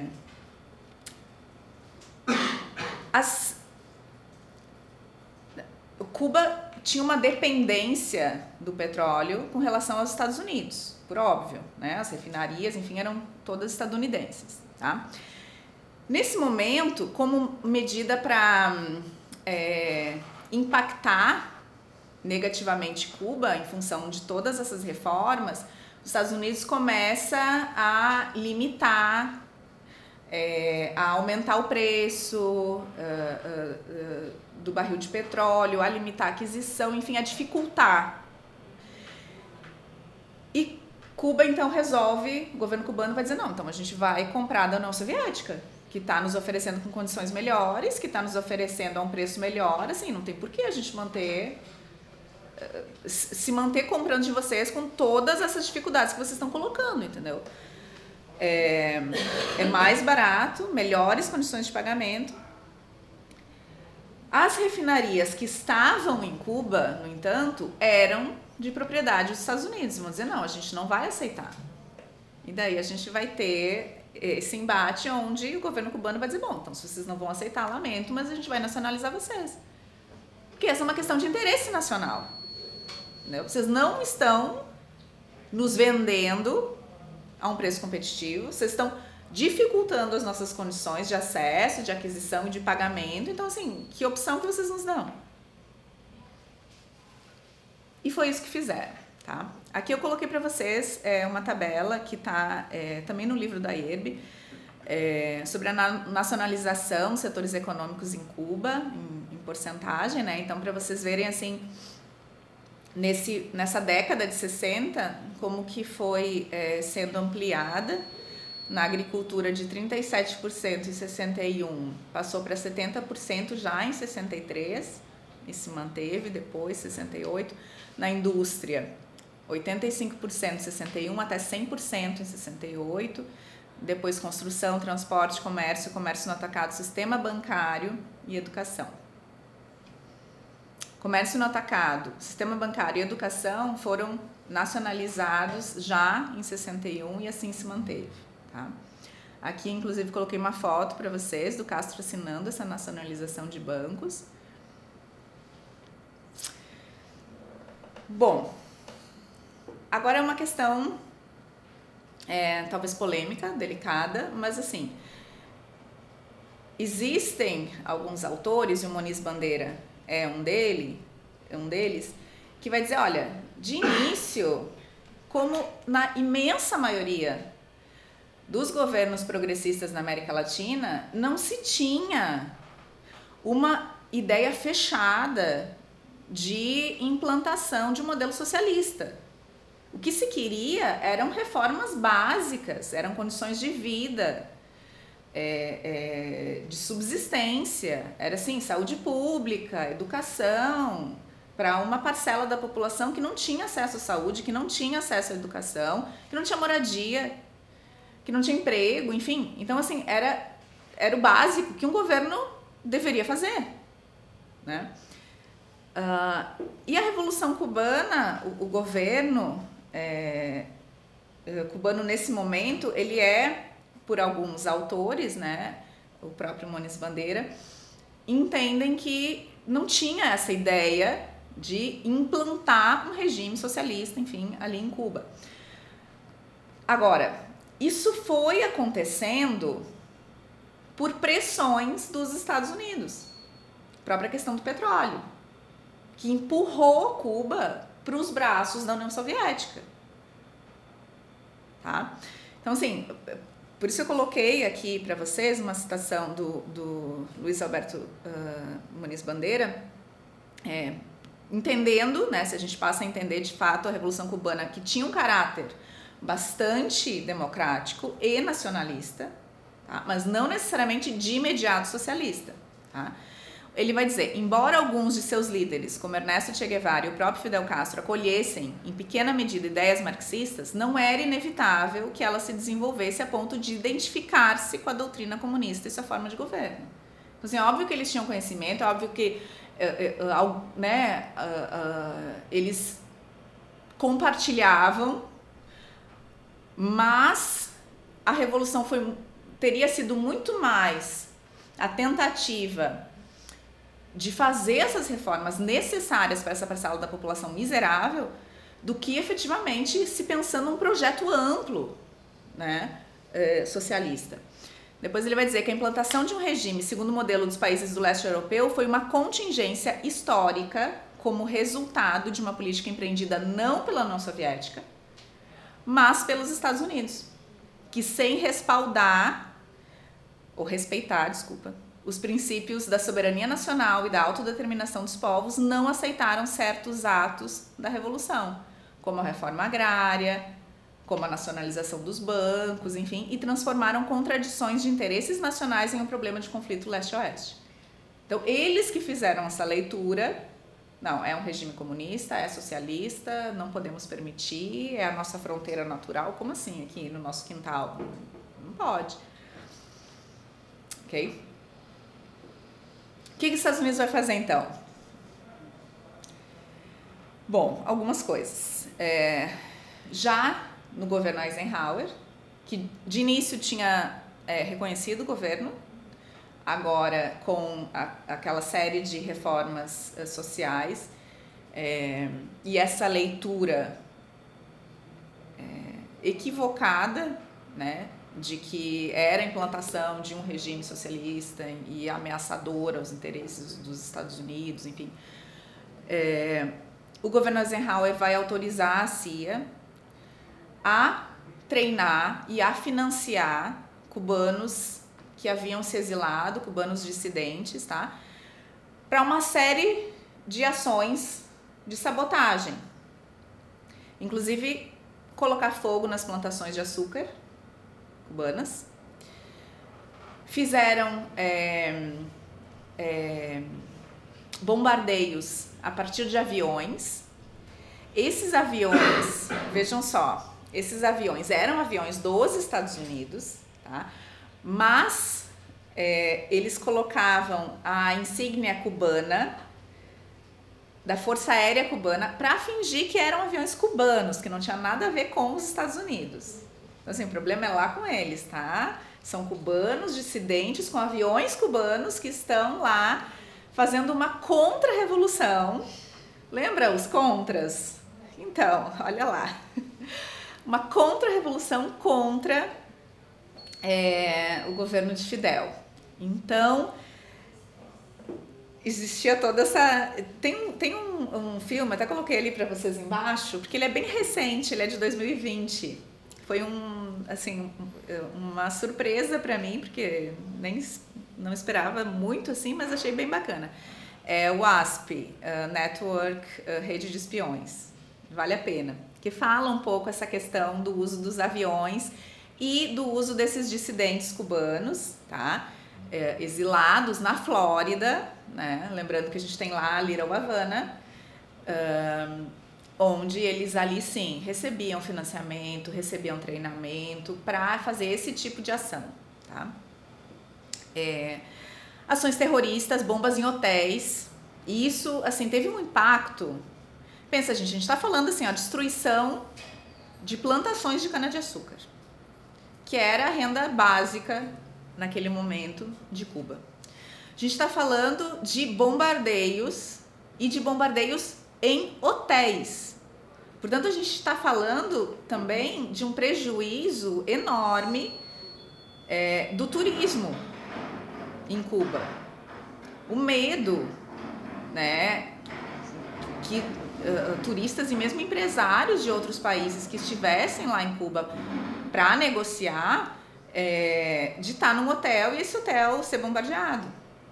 as, Cuba tinha uma dependência do petróleo com relação aos Estados Unidos, por óbvio, né? As refinarias, enfim, eram todas estadunidenses, tá? Nesse momento, como medida para é, impactar negativamente Cuba, em função de todas essas reformas, os Estados Unidos começa a limitar, é, a aumentar o preço uh, uh, uh, do barril de petróleo, a limitar a aquisição, enfim, a dificultar. E Cuba, então, resolve, o governo cubano vai dizer, não, então a gente vai comprar da União Soviética, que está nos oferecendo com condições melhores, que está nos oferecendo a um preço melhor, assim, não tem por que a gente manter... se manter comprando de vocês com todas essas dificuldades que vocês estão colocando, entendeu? É, é mais barato, melhores condições de pagamento. As refinarias que estavam em Cuba, no entanto, eram de propriedade dos Estados Unidos. Vão dizer, não, a gente não vai aceitar. E daí a gente vai ter esse embate onde o governo cubano vai dizer, bom, então se vocês não vão aceitar, lamento, mas a gente vai nacionalizar vocês. Porque essa é uma questão de interesse nacional. Vocês não estão nos vendendo a um preço competitivo, vocês estão dificultando as nossas condições de acesso, de aquisição e de pagamento. Então, assim, que opção que vocês nos dão? E foi isso que fizeram, tá? Aqui eu coloquei para vocês é, uma tabela que está é, também no livro da I E R B, é, sobre a nacionalização dos setores econômicos em Cuba, em, em porcentagem, né? Então, para vocês verem, assim... Nesse, nessa década de sessenta, como que foi é, sendo ampliada na agricultura de trinta e sete por cento em sessenta e um, passou para setenta por cento já em sessenta e três, e se manteve depois, sessenta e oito, na indústria, oitenta e cinco por cento em sessenta e um até cem por cento em sessenta e oito, depois construção, transporte, comércio, comércio no atacado, sistema bancário e educação. Comércio no atacado, sistema bancário e educação foram nacionalizados já em sessenta e um e assim se manteve, tá? Aqui, inclusive, coloquei uma foto para vocês do Castro assinando essa nacionalização de bancos. Bom, agora é uma questão é, talvez polêmica, delicada, mas assim, existem alguns autores, e o Muniz Bandeira é um, dele, é um deles, que vai dizer, olha, de início, como na imensa maioria dos governos progressistas na América Latina, não se tinha uma ideia fechada de implantação de um modelo socialista. O que se queria eram reformas básicas, eram condições de vida, É, é, de subsistência, era assim, saúde pública, educação, para uma parcela da população que não tinha acesso à saúde, que não tinha acesso à educação, que não tinha moradia, que não tinha emprego, enfim. Então, assim, era, era o básico que um governo deveria fazer, né? Uh, e a Revolução Cubana, o, o governo é, cubano nesse momento, ele é, por alguns autores, né, o próprio Muniz Bandeira, entendem que não tinha essa ideia de implantar um regime socialista, enfim, ali em Cuba. Agora, isso foi acontecendo por pressões dos Estados Unidos, a própria questão do petróleo, que empurrou Cuba para os braços da União Soviética, tá? Então, assim, por isso eu coloquei aqui para vocês uma citação do, do Luiz Alberto uh, Muniz Bandeira, é, entendendo, né, se a gente passa a entender de fato a Revolução Cubana, que tinha um caráter bastante democrático e nacionalista, tá? Mas não necessariamente de imediato socialista, tá? ele vai dizer, embora alguns de seus líderes, como Ernesto Che Guevara e o próprio Fidel Castro, acolhessem, em pequena medida, ideias marxistas, não era inevitável que ela se desenvolvesse a ponto de identificar-se com a doutrina comunista e sua forma de governo. Então, assim, é óbvio que eles tinham conhecimento, é óbvio que né, eles compartilhavam, mas a revolução foi, teria sido muito mais a tentativa de fazer essas reformas necessárias para essa parcela da população miserável do que efetivamente se pensando num projeto amplo, né, socialista. Depois ele vai dizer que a implantação de um regime segundo o modelo dos países do leste europeu foi uma contingência histórica como resultado de uma política empreendida não pela União Soviética, mas pelos Estados Unidos, que sem respaldar, ou respeitar, desculpa, os princípios da soberania nacional e da autodeterminação dos povos, não aceitaram certos atos da Revolução, como a reforma agrária, como a nacionalização dos bancos, enfim, e transformaram contradições de interesses nacionais em um problema de conflito leste-oeste. Então, eles que fizeram essa leitura, não, é um regime comunista, é socialista, não podemos permitir, é a nossa fronteira natural, como assim aqui no nosso quintal? Não pode. Ok? O que os Estados Unidos vai fazer, então? Bom, algumas coisas. É, já no governo Eisenhower, que de início tinha é, reconhecido o governo, agora com a, aquela série de reformas uh, sociais, é, e essa leitura é, equivocada, né, de que era a implantação de um regime socialista e ameaçador aos interesses dos Estados Unidos, enfim. É, o governo Eisenhower vai autorizar a C I A a treinar e a financiar cubanos que haviam se exilado, cubanos dissidentes, tá? Para uma série de ações de sabotagem. Inclusive, colocar fogo nas plantações de açúcar cubanas. Fizeram é, é, bombardeios a partir de aviões. Esses aviões, vejam só, esses aviões eram aviões dos Estados Unidos, tá? Mas é, eles colocavam a insígnia cubana, da Força Aérea Cubana, para fingir que eram aviões cubanos, que não tinha nada a ver com os Estados Unidos. Então, assim, o problema é lá com eles, tá? São cubanos dissidentes com aviões cubanos que estão lá fazendo uma contra-revolução. Lembra os contras? Então, olha lá. Uma contra-revolução contra é, o governo de Fidel. Então, existia toda essa... Tem, tem um, um filme, até coloquei ali para vocês embaixo, porque ele é bem recente, ele é de dois mil e vinte. Foi um, assim, uma surpresa para mim, porque nem não esperava muito assim, mas achei bem bacana. É o W A S P, uh, Network, uh, Rede de Espiões. Vale a pena. Que fala um pouco essa questão do uso dos aviões e do uso desses dissidentes cubanos, tá? É, exilados na Flórida, né? Lembrando que a gente tem lá a Little Havana, um, onde eles ali sim recebiam financiamento, recebiam treinamento para fazer esse tipo de ação, tá? É, ações terroristas, bombas em hotéis, isso assim teve um impacto. Pensa, gente, a gente está falando assim, ó, destruição de plantações de cana-de-açúcar, que era a renda básica naquele momento de Cuba. A gente está falando de bombardeios e de bombardeios em hotéis. Portanto, a gente está falando também de um prejuízo enorme é, do turismo em Cuba. O medo, né, que uh, turistas e mesmo empresários de outros países que estivessem lá em Cuba para negociar, é, de estar num hotel e esse hotel ser bombardeado.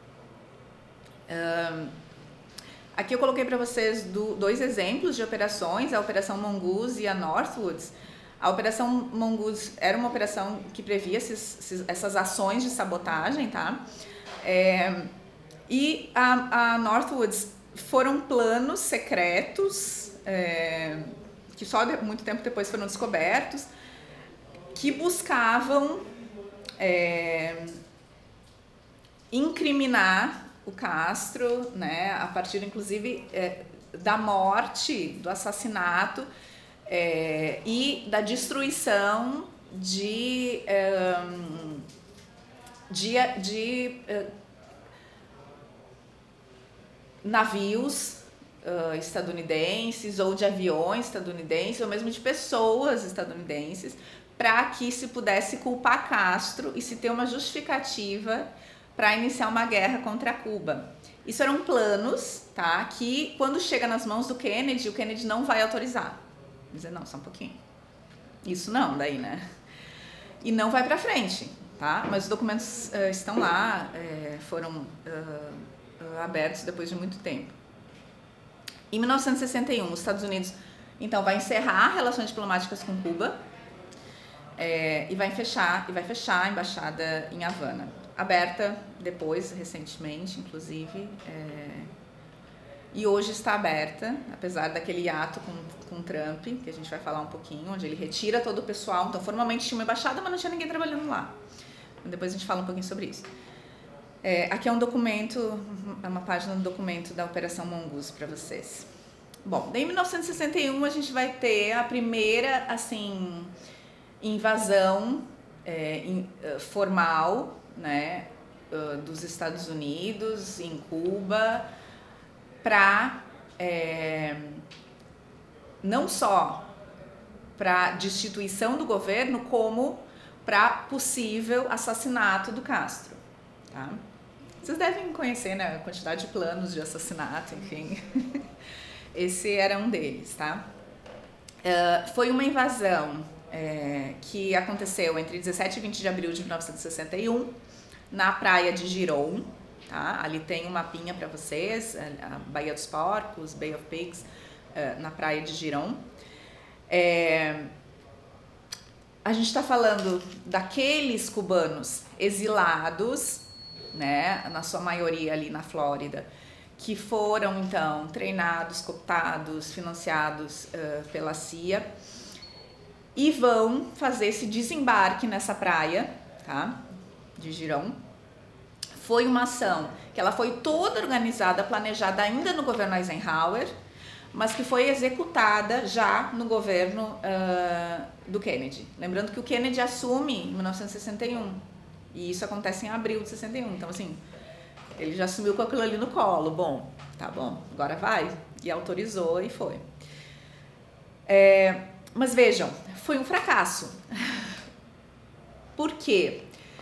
Um, aqui eu coloquei para vocês do, dois exemplos de operações, a Operação Mongoose e a Northwoods. A Operação Mongoose era uma operação que previa esses, esses, essas ações de sabotagem, tá? É, E a, a Northwoods foram planos secretos, é, que só de, muito tempo depois foram descobertos, que buscavam é, incriminar o Castro, né, a partir inclusive é, da morte, do assassinato é, e da destruição de, é, de, de é, navios uh, estadunidenses ou de aviões estadunidenses ou mesmo de pessoas estadunidenses, para que se pudesse culpar Castro e se ter uma justificativa para iniciar uma guerra contra Cuba. Isso eram planos, tá? Que quando chega nas mãos do Kennedy, o Kennedy não vai autorizar. Dizer, não, só um pouquinho. Isso não, daí, né? E não vai para frente, tá? Mas os documentos uh, estão lá, é, foram uh, uh, abertos depois de muito tempo. Em mil novecentos e sessenta e um, os Estados Unidos, então, vai encerrar relações diplomáticas com Cuba é, e vai fechar, e vai fechar a embaixada em Havana. Aberta depois, recentemente, inclusive, é, e hoje está aberta, apesar daquele ato com, com Trump, que a gente vai falar um pouquinho, onde ele retira todo o pessoal. Então, formalmente tinha uma embaixada, mas não tinha ninguém trabalhando lá. Depois a gente fala um pouquinho sobre isso. É, aqui é um documento, é uma página do documento da Operação Mongoose para vocês. Bom, daí em mil novecentos e sessenta e um a gente vai ter a primeira, assim, invasão é, in, uh, formal, né, uh, dos Estados Unidos em Cuba, para é, não só para destituição do governo, como para possível assassinato do Castro, tá? Vocês devem conhecer, né, a quantidade de planos de assassinato, enfim. Esse era um deles, tá? Uh, foi uma invasão é, que aconteceu entre dezessete e vinte de abril de mil novecentos e sessenta e um, na praia de Giron, tá? Ali tem um mapinha para vocês, a Baía dos Porcos, Bay of Pigs, uh, na praia de Giron. É, a gente está falando daqueles cubanos exilados, né, na sua maioria ali na Flórida, que foram então treinados, cooptados, financiados uh, pela C I A e vão fazer esse desembarque nessa praia, tá, de Giron. Foi uma ação que ela foi toda organizada, planejada ainda no governo Eisenhower, mas que foi executada já no governo uh, do Kennedy. Lembrando que o Kennedy assume em mil novecentos e sessenta e um, e isso acontece em abril de sessenta e um, então assim, ele já assumiu com aquilo ali no colo. Bom, tá bom, agora vai. E autorizou e foi. É, mas vejam, foi um fracasso. Por quê?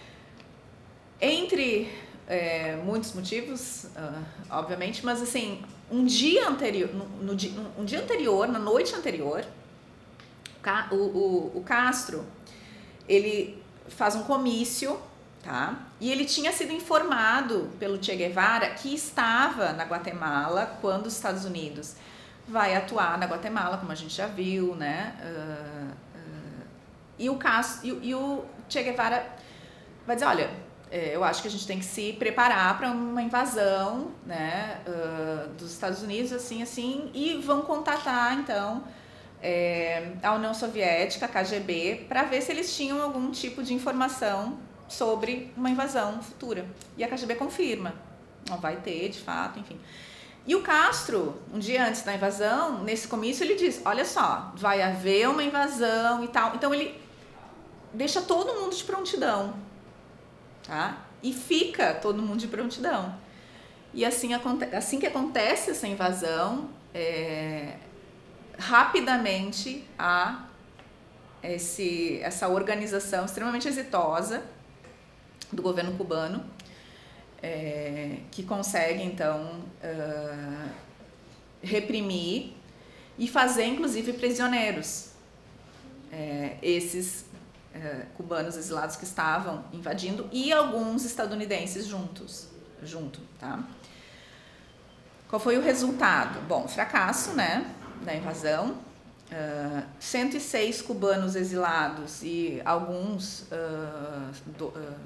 Entre é, muitos motivos, uh, obviamente, mas assim, um dia anterior, no, no, um dia anterior, na noite anterior, o, o, o Castro, ele faz um comício, tá? E ele tinha sido informado pelo Che Guevara que estava na Guatemala quando os Estados Unidos vai atuar na Guatemala, como a gente já viu, né? Uh, uh, e, o Castro, e, e o Che Guevara vai dizer, olha, eu acho que a gente tem que se preparar para uma invasão, né, uh, dos Estados Unidos, assim, assim, e vão contatar, então, é, a União Soviética, a K G B, para ver se eles tinham algum tipo de informação sobre uma invasão futura. E a K G B confirma, não vai ter, de fato, enfim. E o Castro, um dia antes da invasão, nesse comício, ele diz, olha só, vai haver uma invasão e tal. Então, ele deixa todo mundo de prontidão, tá? E fica todo mundo de prontidão. E assim, assim que acontece essa invasão, é, rapidamente há esse, essa organização extremamente exitosa do governo cubano, é, que consegue, então, uh, reprimir e fazer, inclusive, prisioneiros é, esses uh, cubanos exilados que estavam invadindo e alguns estadunidenses juntos, junto, tá? Qual foi o resultado? Bom, fracasso, né, da invasão. Uh, cento e seis cubanos exilados e alguns uh, do, uh,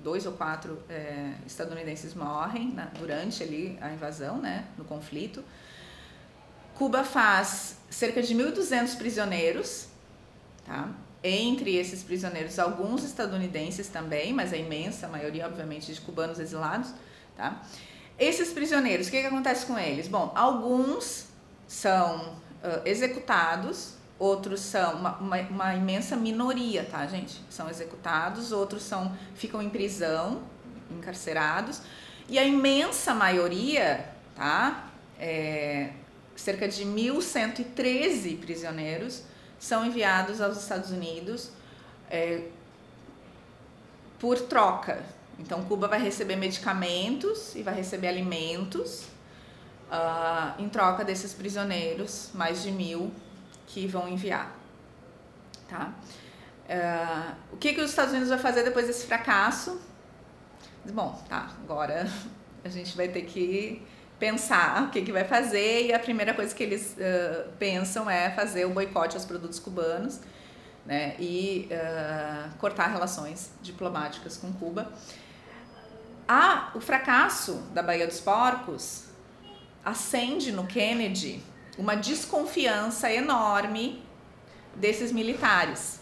dois ou quatro é, estadunidenses morrem na, durante ali a invasão, né, no conflito. Cuba faz cerca de mil e duzentos prisioneiros, tá? Entre esses prisioneiros, alguns estadunidenses também, mas a imensa maioria, obviamente, de cubanos exilados, tá? Esses prisioneiros, o que, que acontece com eles? Bom, alguns são uh, executados, outros são uma, uma, uma imensa minoria, tá, gente? São executados, outros são, ficam em prisão, encarcerados, e a imensa maioria, tá? É, cerca de mil cento e treze prisioneiros são enviados aos Estados Unidos é, por troca. Então, Cuba vai receber medicamentos e vai receber alimentos uh, em troca desses prisioneiros, mais de mil que vão enviar, tá? Uh, o que, que os Estados Unidos vai fazer depois desse fracasso? Bom, tá, agora a gente vai ter que pensar o que, que vai fazer, e a primeira coisa que eles uh, pensam é fazer o boicote aos produtos cubanos, né, e uh, cortar relações diplomáticas com Cuba. Ah, o fracasso da Baía dos Porcos acende no Kennedy uma desconfiança enorme desses militares.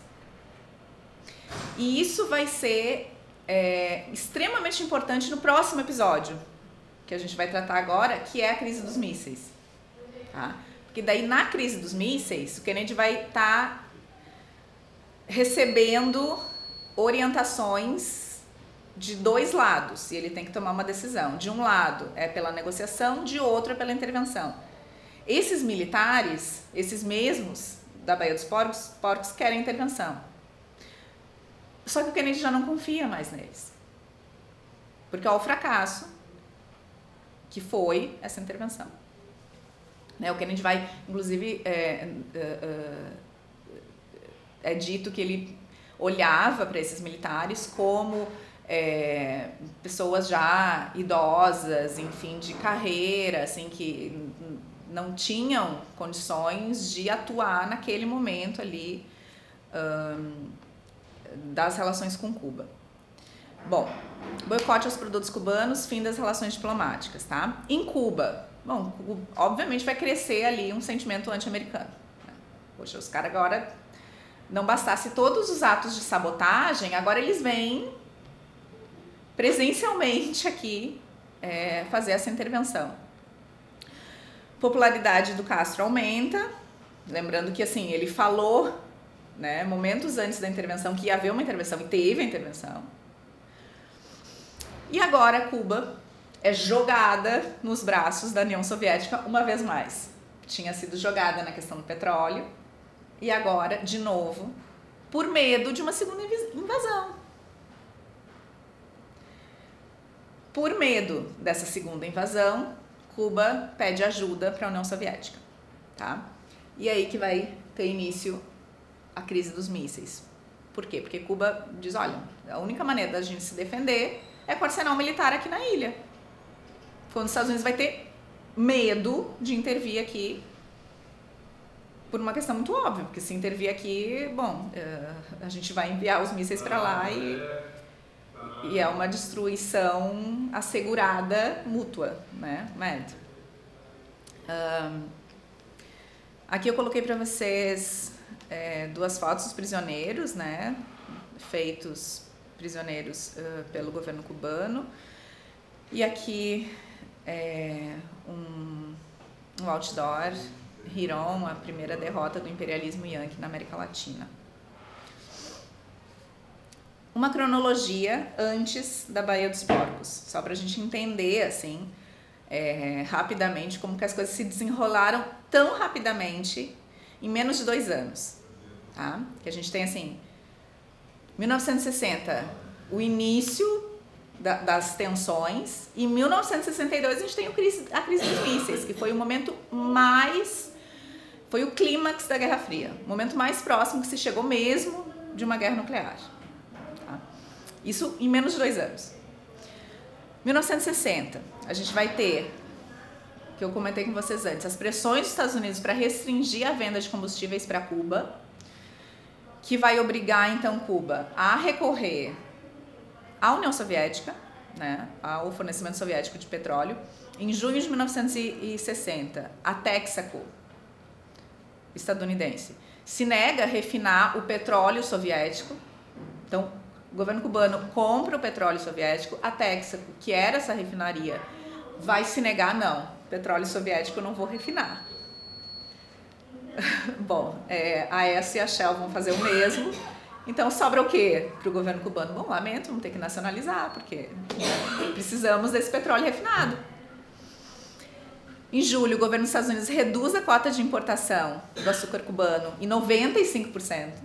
E isso vai ser é, extremamente importante no próximo episódio, que a gente vai tratar agora, que é a crise dos mísseis. Tá? Porque daí, na crise dos mísseis, o Kennedy vai estar tá recebendo orientações de dois lados, e ele tem que tomar uma decisão. De um lado é pela negociação, de outro é pela intervenção. Esses militares, esses mesmos da Baía dos Porcos, porcos querem intervenção. Só que o Kennedy já não confia mais neles. Porque olha o fracasso que foi essa intervenção. Né, o Kennedy vai, inclusive, é, é, é dito que ele olhava para esses militares como é, pessoas já idosas, enfim, de carreira, assim, que não tinham condições de atuar naquele momento ali hum, das relações com Cuba. Bom, boicote aos produtos cubanos, fim das relações diplomáticas, tá? Em Cuba, bom, obviamente vai crescer ali um sentimento anti-americano. Né? Poxa, os caras agora, não bastasse todos os atos de sabotagem, agora eles vêm presencialmente aqui é, fazer essa intervenção. Popularidade do Castro aumenta, lembrando que assim, ele falou, né, momentos antes da intervenção que ia haver uma intervenção, e teve a intervenção. E agora Cuba é jogada nos braços da União Soviética uma vez mais. Tinha sido jogada na questão do petróleo e agora, de novo, por medo de uma segunda invasão. Por medo dessa segunda invasão, Cuba pede ajuda para a União Soviética, tá? E aí que vai ter início a crise dos mísseis. Por quê? Porque Cuba diz, olha, a única maneira da gente se defender é com arsenal militar aqui na ilha. Quando os Estados Unidos vai ter medo de intervir aqui por uma questão muito óbvia, porque se intervir aqui, bom, a gente vai enviar os mísseis para lá e, e é uma destruição assegurada mútua, né, Mad? Um, aqui eu coloquei para vocês é, duas fotos dos prisioneiros, né, feitos prisioneiros uh, pelo governo cubano, e aqui é um, um outdoor, Hiron, a primeira derrota do imperialismo yankee na América Latina. Uma cronologia antes da Baía dos Porcos, só para a gente entender assim é, rapidamente como que as coisas se desenrolaram tão rapidamente em menos de dois anos, tá? Que a gente tem assim mil novecentos e sessenta, o início da, das tensões, e em mil novecentos e sessenta e dois a gente tem o crise, a crise dos mísseis, que foi o momento mais, foi o clímax da Guerra Fria, o momento mais próximo que se chegou mesmo de uma guerra nuclear. Tá? Isso em menos de dois anos. mil novecentos e sessenta, a gente vai ter, que eu comentei com vocês antes, as pressões dos Estados Unidos para restringir a venda de combustíveis para Cuba, que vai obrigar, então, Cuba a recorrer à União Soviética, né, ao fornecimento soviético de petróleo. Em junho de mil novecentos e sessenta, a Texaco, estadunidense, se nega a refinar o petróleo soviético. Então, o governo cubano compra o petróleo soviético, a Texaco, que era essa refinaria, vai se negar, não, petróleo soviético eu não vou refinar. Bom, é, a Hess e a Shell vão fazer o mesmo. Então sobra o quê para o governo cubano? Bom, lamento, vamos ter que nacionalizar, porque precisamos desse petróleo refinado. Em julho, o governo dos Estados Unidos reduz a cota de importação do açúcar cubano em noventa e cinco por cento.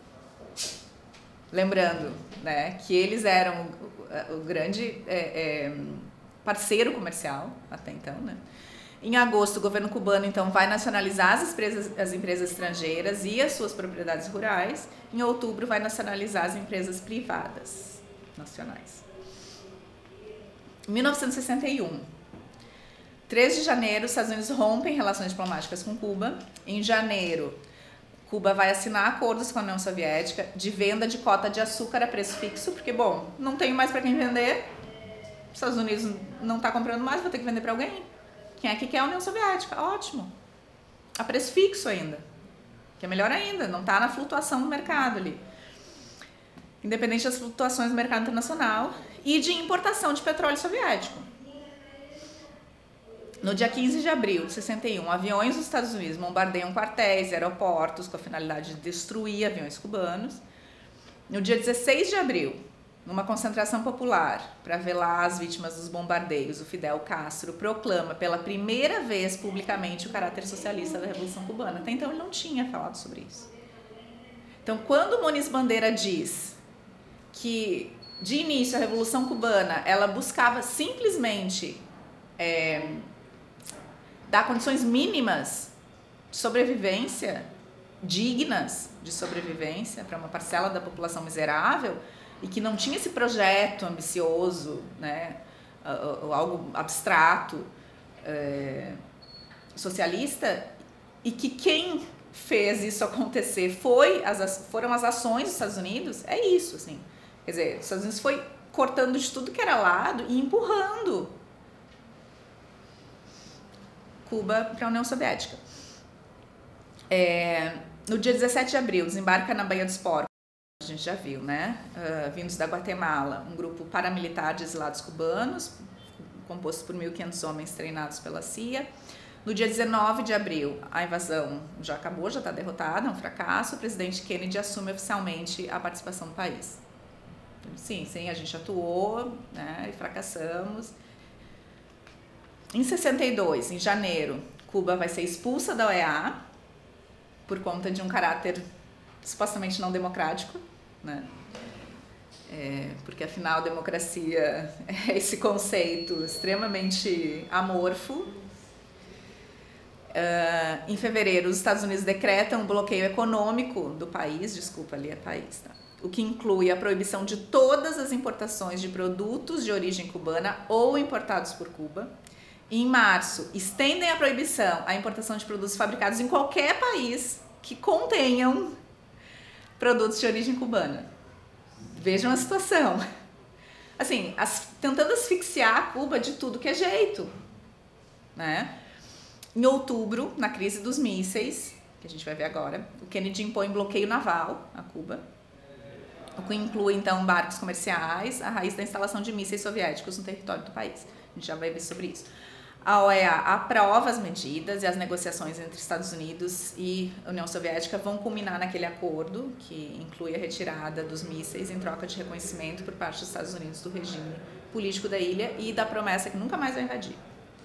Lembrando, né, que eles eram o, o grande é, é, parceiro comercial até então, né? Em agosto, o governo cubano, então, vai nacionalizar as empresas, as empresas estrangeiras e as suas propriedades rurais. Em outubro, vai nacionalizar as empresas privadas nacionais. Em mil novecentos e sessenta e um, três de janeiro, os Estados Unidos rompem relações diplomáticas com Cuba. Em janeiro, Cuba vai assinar acordos com a União Soviética de venda de cota de açúcar a preço fixo, porque, bom, não tenho mais para quem vender, os Estados Unidos não está comprando mais, vou ter que vender para alguém. Quem é que quer a União Soviética? Ótimo. A preço fixo ainda. Que é melhor ainda, não está na flutuação do mercado ali. Independente das flutuações do mercado internacional. E de importação de petróleo soviético. No dia quinze de abril de sessenta e um, aviões dos Estados Unidos bombardeiam quartéis e aeroportos com a finalidade de destruir aviões cubanos. No dia dezesseis de abril, numa concentração popular para velar as vítimas dos bombardeios, o Fidel Castro proclama pela primeira vez publicamente o caráter socialista da Revolução Cubana. Até então ele não tinha falado sobre isso. Então, quando Muniz Bandeira diz que, de início, a Revolução Cubana ela buscava simplesmente é, dar condições mínimas de sobrevivência, dignas de sobrevivência para uma parcela da população miserável, e que não tinha esse projeto ambicioso, né, algo abstrato, é, socialista, e que quem fez isso acontecer foi as, foram as ações dos Estados Unidos, é isso, assim. Quer dizer, os Estados Unidos foi cortando de tudo que era lado e empurrando Cuba para a União Soviética. É, no dia dezessete de abril, desembarca na Baía dos Porcos, a gente já viu, né? Uh, vindos da Guatemala, um grupo paramilitar de exilados cubanos, composto por mil e quinhentos homens treinados pela C I A. No dia dezenove de abril, a invasão já acabou, já está derrotada, é um fracasso. O presidente Kennedy assume oficialmente a participação do país. Sim, sim, a gente atuou, né, e fracassamos. Em sessenta e dois, em janeiro, Cuba vai ser expulsa da O E A por conta de um caráter supostamente não democrático, né? É, porque afinal a democracia é esse conceito extremamente amorfo. Uh, em fevereiro, os Estados Unidos decretam um bloqueio econômico do país, desculpa, ali é país, tá? O que inclui a proibição de todas as importações de produtos de origem cubana ou importados por Cuba. Em março, estendem a proibição à importação de produtos fabricados em qualquer país que contenham produtos de origem cubana. Vejam a situação. Assim, as, tentando asfixiar Cuba de tudo que é jeito, né? Em outubro, na crise dos mísseis, que a gente vai ver agora, o Kennedy impõe bloqueio naval a Cuba, o que inclui, então, barcos comerciais, a raiz da instalação de mísseis soviéticos no território do país. A gente já vai ver sobre isso. A O E A aprova as medidas e as negociações entre Estados Unidos e União Soviética vão culminar naquele acordo que inclui a retirada dos mísseis em troca de reconhecimento por parte dos Estados Unidos do regime político da ilha e da promessa que nunca mais vai invadir.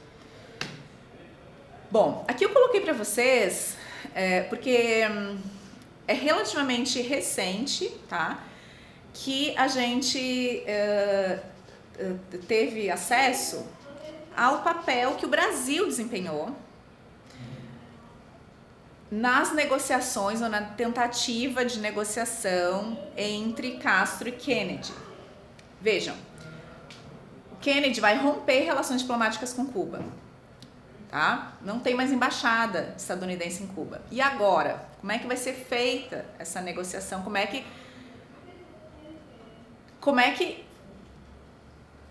Bom, aqui eu coloquei para vocês, é, porque hum, é relativamente recente, tá? Que a gente uh, uh, teve acesso ao papel que o Brasil desempenhou nas negociações ou na tentativa de negociação entre Castro e Kennedy. Vejam, Kennedy vai romper relações diplomáticas com Cuba, tá? Não tem mais embaixada estadunidense em Cuba. E agora, como é que vai ser feita essa negociação? Como é que como é que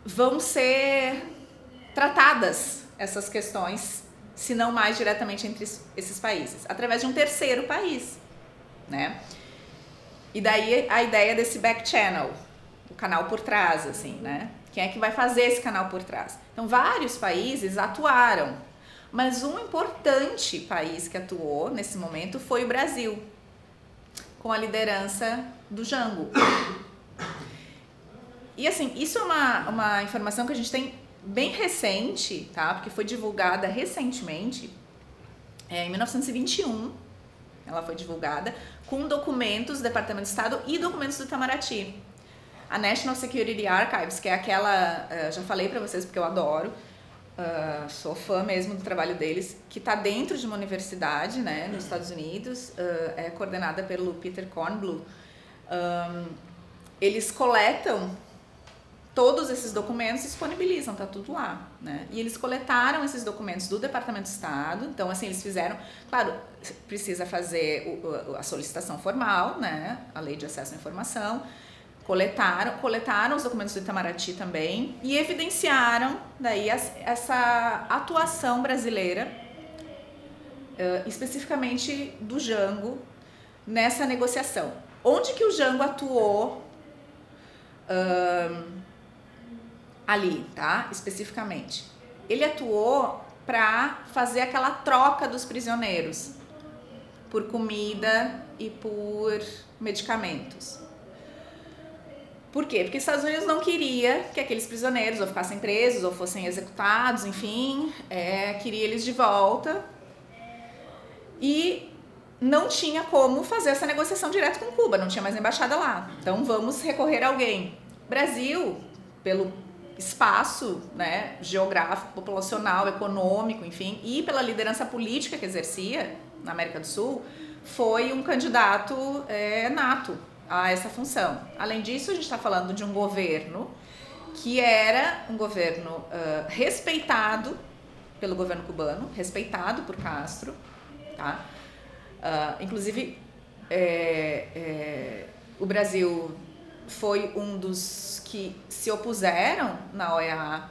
vão ser tratadas essas questões, se não mais diretamente entre esses países, através de um terceiro país, né? E daí a ideia desse back channel, o canal por trás, assim, né? Quem é que vai fazer esse canal por trás? Então, vários países atuaram, mas um importante país que atuou nesse momento foi o Brasil, com a liderança do Jango. E assim, isso é uma, uma informação que a gente tem bem recente, tá? Porque foi divulgada recentemente, é, em mil novecentos e vinte e um, ela foi divulgada, com documentos do Departamento de Estado e documentos do Itamaraty. A National Security Archives, que é aquela, uh, já falei pra vocês porque eu adoro, uh, sou fã mesmo do trabalho deles, que está dentro de uma universidade, né, nos Estados Unidos, uh, é coordenada pelo Peter Kornbluh. Um, eles coletam todos esses documentos e disponibilizam, tá tudo lá, né? E eles coletaram esses documentos do Departamento de Estado, então assim, eles fizeram, claro, precisa fazer o, a solicitação formal, né? A Lei de Acesso à Informação, coletaram, coletaram os documentos do Itamaraty também e evidenciaram daí as, essa atuação brasileira, uh, especificamente do Jango, nessa negociação. Onde que o Jango atuou uh, ali, tá? Especificamente. Ele atuou para fazer aquela troca dos prisioneiros por comida e por medicamentos. Por quê? Porque os Estados Unidos não queria que aqueles prisioneiros ou ficassem presos ou fossem executados, enfim, é, queria eles de volta e não tinha como fazer essa negociação direto com Cuba, não tinha mais embaixada lá. Então vamos recorrer a alguém. Brasil, pelo espaço, né, geográfico, populacional, econômico, enfim, e pela liderança política que exercia na América do Sul, foi um candidato é, nato a essa função. Além disso, a gente está falando de um governo que era um governo uh, respeitado pelo governo cubano, respeitado por Castro, tá? Uh, inclusive, é, é, o Brasil foi um dos que se opuseram na O E A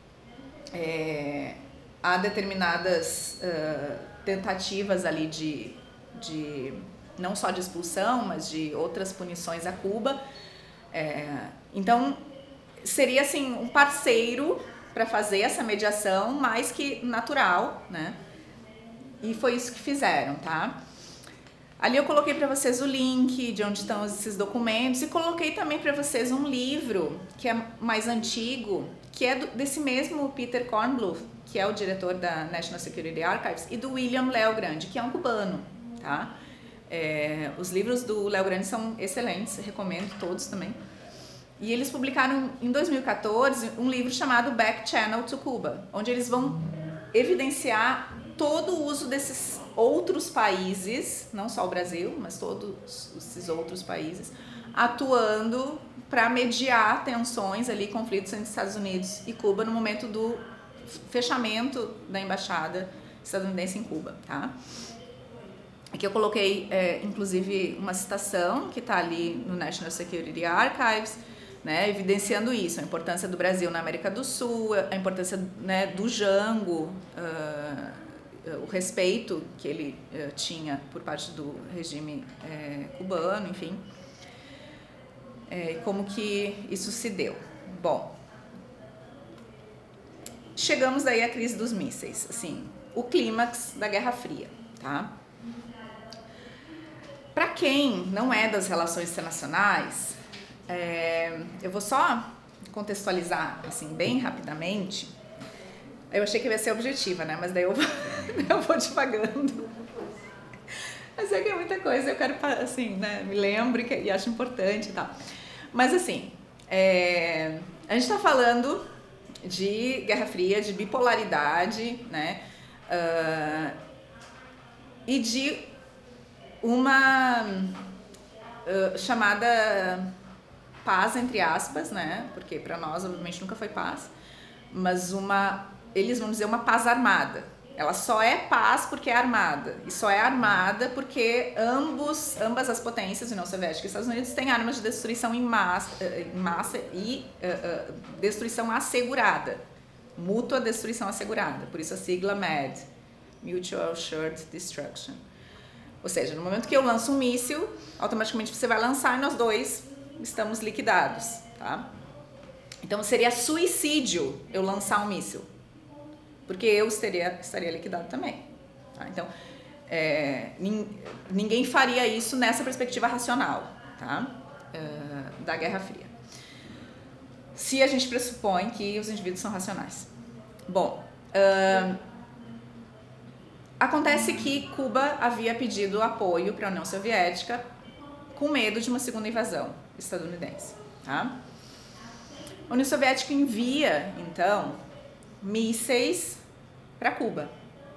é, a determinadas uh, tentativas ali de, de não só de expulsão, mas de outras punições a Cuba. É, então, seria assim um parceiro para fazer essa mediação mais que natural, né? E foi isso que fizeram, tá? Ali eu coloquei para vocês o link de onde estão esses documentos e coloquei também para vocês um livro que é mais antigo, que é do, desse mesmo Peter Kornbluh, que é o diretor da National Security Archives, e do William Léo Grande, que é um cubano, tá? É, os livros do Léo Grande são excelentes, recomendo todos também. E eles publicaram em dois mil e quatorze um livro chamado Back Channel to Cuba, onde eles vão evidenciar todo o uso desses outros países, não só o Brasil, mas todos esses outros países, atuando para mediar tensões ali, conflitos entre Estados Unidos e Cuba no momento do fechamento da embaixada estadunidense em Cuba, tá? Aqui eu coloquei, é, inclusive, uma citação que está ali no National Security Archives, né, evidenciando isso, a importância do Brasil na América do Sul, a importância, né, do Jango, uh, o respeito que ele uh, tinha por parte do regime uh, cubano, enfim, uh, como que isso se deu. Bom, chegamos daí à crise dos mísseis, assim, o clímax da Guerra Fria, tá? Para quem não é das relações internacionais, é, eu vou só contextualizar, assim, bem rapidamente. Eu achei que ia ser objetiva, né? Mas daí eu vou, eu vou devagando. Mas é que é muita coisa, eu quero, assim, né? Me lembro e acho importante e tal. Mas, assim, é, a gente está falando de Guerra Fria, de bipolaridade, né? Uh, e de uma uh, chamada paz, entre aspas, né? Porque para nós, obviamente, nunca foi paz, mas uma, eles vão dizer uma paz armada, Ela só é paz porque é armada. E só é armada porque ambos, ambas as potências, União Soviética e Estados Unidos, têm armas de destruição em massa, em massa e uh, uh, destruição assegurada. Mútua destruição assegurada. Por isso a sigla M A D, Mutual Assured Destruction. Ou seja, no momento que eu lanço um míssil, automaticamente você vai lançar e nós dois estamos liquidados, tá? Então seria suicídio eu lançar um míssil, porque eu estaria, estaria liquidado também. Tá? Então, é, ninguém faria isso nessa perspectiva racional, tá? Uh, da Guerra Fria. Se a gente pressupõe que os indivíduos são racionais. Bom, uh, acontece que Cuba havia pedido apoio para a União Soviética com medo de uma segunda invasão estadunidense. Tá? A União Soviética envia, então, mísseis para Cuba.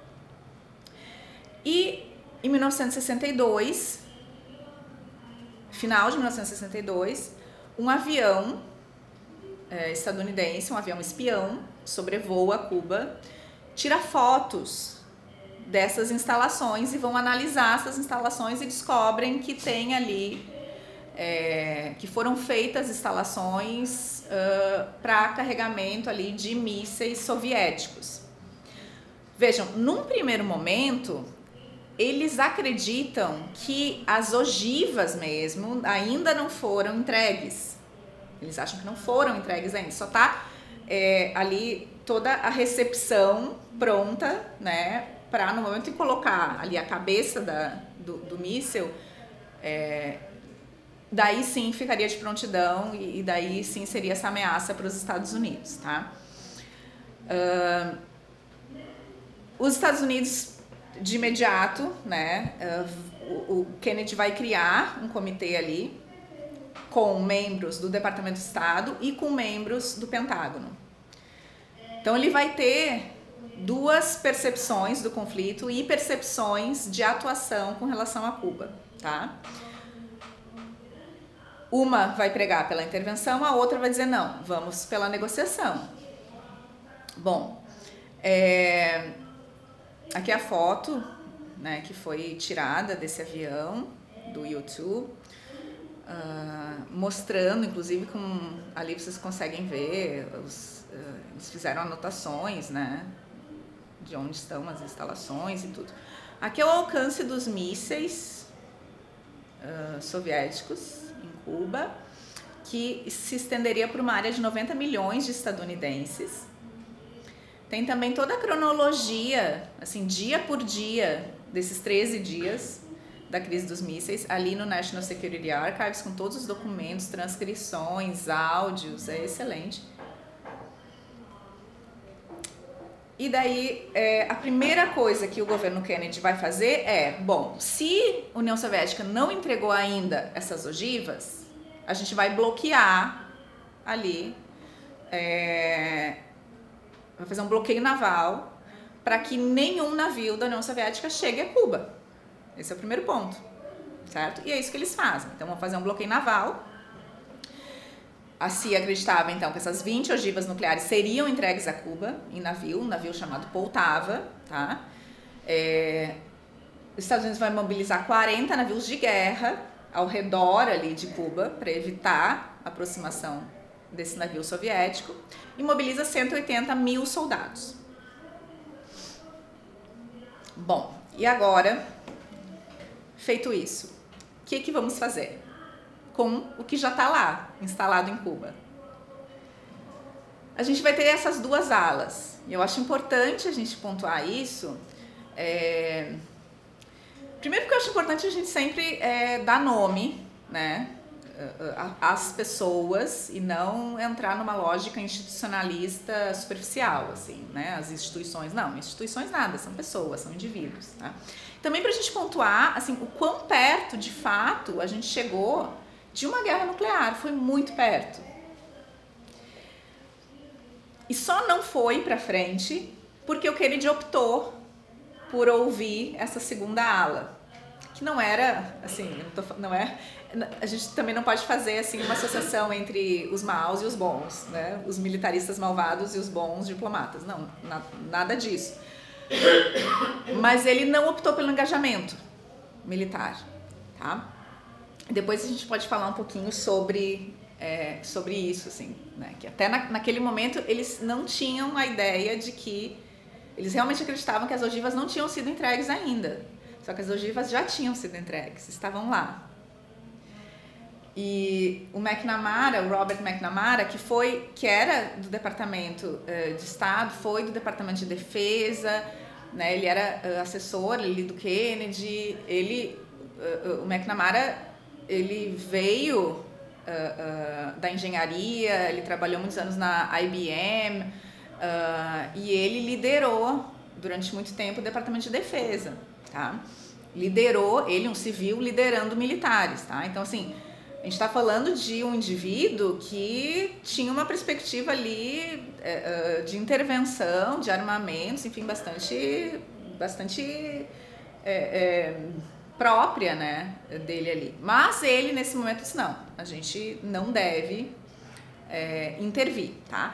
E em mil novecentos e sessenta e dois, final de mil novecentos e sessenta e dois, um avião é, estadunidense, um avião espião, sobrevoa Cuba, tira fotos dessas instalações e vão analisar essas instalações e descobrem que tem ali, é, que foram feitas instalações uh, para carregamento ali de mísseis soviéticos. Vejam, num primeiro momento, eles acreditam que as ogivas mesmo ainda não foram entregues. Eles acham que não foram entregues ainda, só está é, ali toda a recepção pronta, né, para no momento de colocar ali a cabeça da, do, do míssil, é, daí sim ficaria de prontidão e, e daí sim seria essa ameaça para os Estados Unidos, tá? Uh, os Estados Unidos, de imediato, né, uh, o, o Kennedy vai criar um comitê ali com membros do Departamento de Estado e com membros do Pentágono. Então ele vai ter duas percepções do conflito e percepções de atuação com relação a Cuba, tá? Uma vai pregar pela intervenção, a outra vai dizer não, vamos pela negociação. Bom, é, aqui é a foto, né, que foi tirada desse avião do YouTube, uh, mostrando, inclusive, com ali vocês conseguem ver, os, uh, eles fizeram anotações, né, de onde estão as instalações e tudo. Aqui é o alcance dos mísseis uh, soviéticos em Cuba, que se estenderia por uma área de noventa milhões de estadunidenses. Tem também toda a cronologia, assim, dia por dia, desses treze dias da crise dos mísseis, ali no National Security Archives, com todos os documentos, transcrições, áudios, é excelente. E daí, é, a primeira coisa que o governo Kennedy vai fazer é, bom, se a União Soviética não entregou ainda essas ogivas, a gente vai bloquear ali, é, vai fazer um bloqueio naval para que nenhum navio da União Soviética chegue a Cuba. Esse é o primeiro ponto, certo? E é isso que eles fazem. Então, vão fazer um bloqueio naval. A C I A acreditava, então, que essas vinte ogivas nucleares seriam entregues a Cuba em navio, um navio chamado Poltava, tá? É, os Estados Unidos vai mobilizar quarenta navios de guerra ao redor ali de Cuba para evitar a aproximação desse navio soviético e mobiliza cento e oitenta mil soldados. Bom, e agora, feito isso, o que que vamos fazer com o que já está lá, instalado em Cuba? A gente vai ter essas duas alas. E eu acho importante a gente pontuar isso. É... Primeiro porque eu acho importante a gente sempre é, dar nome, né, às pessoas e não entrar numa lógica institucionalista superficial, assim, né, as instituições. Não, instituições nada, são pessoas, são indivíduos, tá? Também pra gente pontuar, assim, o quão perto, de fato, a gente chegou de uma guerra nuclear, foi muito perto. E só não foi para frente porque o Kennedy optou por ouvir essa segunda ala, que não era, assim, não, tô, não é, a gente também não pode fazer assim uma associação entre os maus e os bons, né? Os militaristas malvados e os bons diplomatas, não, na, nada disso. Mas ele não optou pelo engajamento militar, tá? Depois a gente pode falar um pouquinho sobre, é, sobre isso, assim, né? Que até na, naquele momento eles não tinham a ideia de que... Eles realmente acreditavam que as ogivas não tinham sido entregues ainda. Só que as ogivas já tinham sido entregues, estavam lá. E o McNamara, o Robert McNamara, que, foi, que era do Departamento uh, de Estado, foi do Departamento de Defesa, né? Ele era uh, assessor ali do Kennedy. Ele, uh, uh, o McNamara, ele veio uh, uh, da engenharia, ele trabalhou muitos anos na I B M, uh, e ele liderou durante muito tempo o Departamento de Defesa, tá? Liderou, ele, um civil, liderando militares, tá? Então, assim, a gente está falando de um indivíduo que tinha uma perspectiva ali é, de intervenção, de armamentos, enfim, bastante, bastante é, é, própria, né, dele ali. Mas ele, nesse momento, disse, não, a gente não deve é, intervir, tá?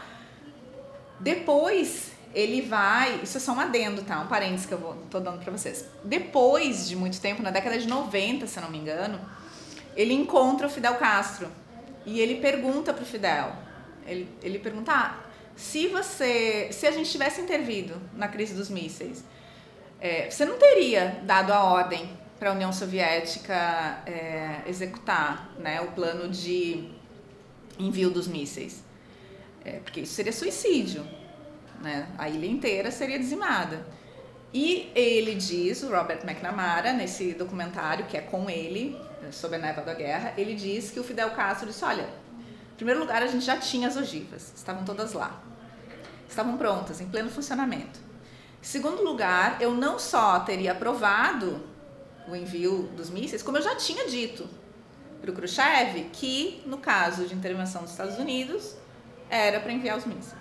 Depois, ele vai... Isso é só um adendo, tá? Um parênteses que eu vou, tô dando para vocês. Depois de muito tempo, na década de noventa, se eu não me engano, ele encontra o Fidel Castro e ele pergunta para o Fidel, ele, ele pergunta, ah, se, você, se a gente tivesse intervido na crise dos mísseis, é, você não teria dado a ordem para a União Soviética é, executar, né, o plano de envio dos mísseis? É, porque isso seria suicídio, né? A ilha inteira seria dizimada. E ele diz, o Robert McNamara, nesse documentário que é com ele, sobre a névoa da guerra, ele diz que o Fidel Castro disse, olha, em primeiro lugar a gente já tinha as ogivas, estavam todas lá, estavam prontas, em pleno funcionamento. Em segundo lugar, eu não só teria aprovado o envio dos mísseis, como eu já tinha dito para o Khrushchev que, no caso de intervenção dos Estados Unidos, era para enviar os mísseis.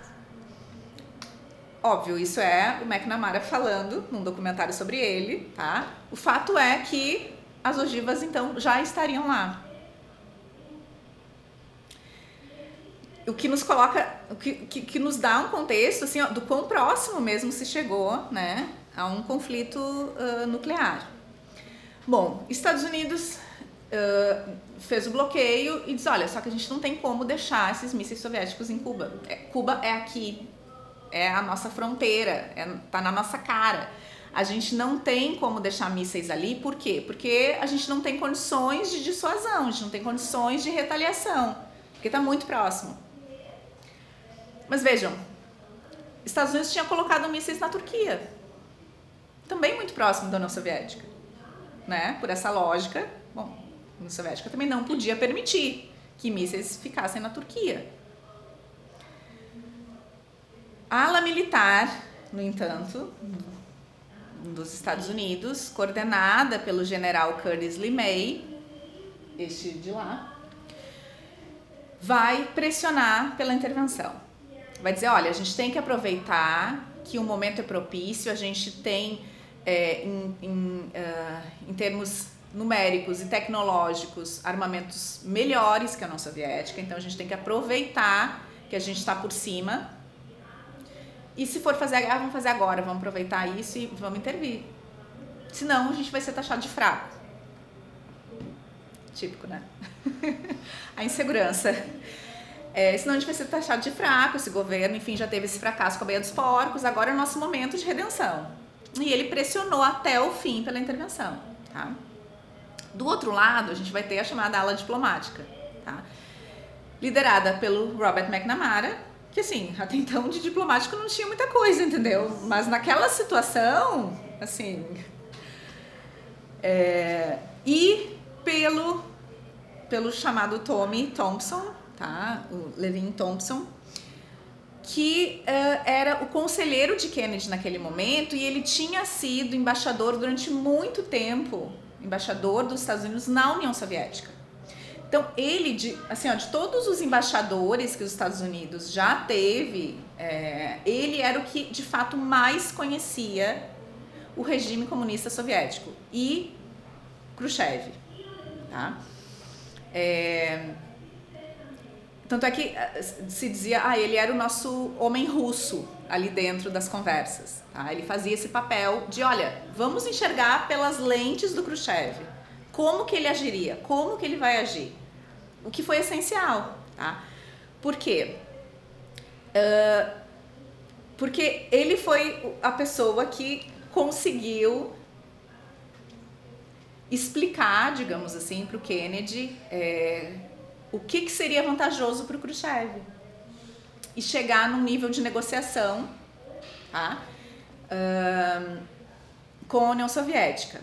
Óbvio, isso é o McNamara falando num documentário sobre ele, tá? O fato é que as ogivas, então, já estariam lá. O que nos coloca, o que, que, que nos dá um contexto, assim, ó, do quão próximo mesmo se chegou, né, a um conflito uh, nuclear. Bom, Estados Unidos uh, fez o bloqueio e diz, olha, só que a gente não tem como deixar esses mísseis soviéticos em Cuba. É, Cuba é aqui, é a nossa fronteira, é, tá na nossa cara. A gente não tem como deixar mísseis ali, por quê? Porque a gente não tem condições de dissuasão, a gente não tem condições de retaliação, porque está muito próximo. Mas vejam, Estados Unidos tinha colocado mísseis na Turquia, também muito próximo da União Soviética, né? Por essa lógica, bom, a União Soviética também não podia permitir que mísseis ficassem na Turquia. A ala militar, no entanto, dos Estados Unidos, coordenada pelo general Curtis LeMay, este de lá, vai pressionar pela intervenção. Vai dizer, olha, a gente tem que aproveitar que o momento é propício, a gente tem, é, em, em, uh, em termos numéricos e tecnológicos, armamentos melhores que a União Soviética, então a gente tem que aproveitar que a gente está por cima. E se for fazer a guerra, vamos fazer agora, vamos aproveitar isso e vamos intervir. Senão, a gente vai ser taxado de fraco. Típico, né? A insegurança. É, senão, a gente vai ser taxado de fraco, esse governo, enfim, já teve esse fracasso com a Baía dos Porcos, agora é o nosso momento de redenção. E ele pressionou até o fim pela intervenção, tá? Do outro lado, a gente vai ter a chamada ala diplomática, tá? Liderada pelo Robert McNamara, que assim, até então de diplomático não tinha muita coisa, entendeu? Mas naquela situação, assim... É, e pelo, pelo chamado Tommy Thompson, tá? O Levin Thompson, que uh, era o conselheiro de Kennedy naquele momento e ele tinha sido embaixador durante muito tempo, embaixador dos Estados Unidos na União Soviética. Então, ele, de, assim, ó, de todos os embaixadores que os Estados Unidos já teve, é, ele era o que, de fato, mais conhecia o regime comunista soviético e Khrushchev, tá? É, tanto é que se dizia, ah, ele era o nosso homem russo ali dentro das conversas. Tá? Ele fazia esse papel de, olha, vamos enxergar pelas lentes do Khrushchev. Como que ele agiria? Como que ele vai agir? O que foi essencial. Tá? Por quê? Uh, porque ele foi a pessoa que conseguiu explicar, digamos assim, para o Kennedy é, o que, que seria vantajoso para o Khrushchev e chegar num nível de negociação, tá? uh, com a União Soviética.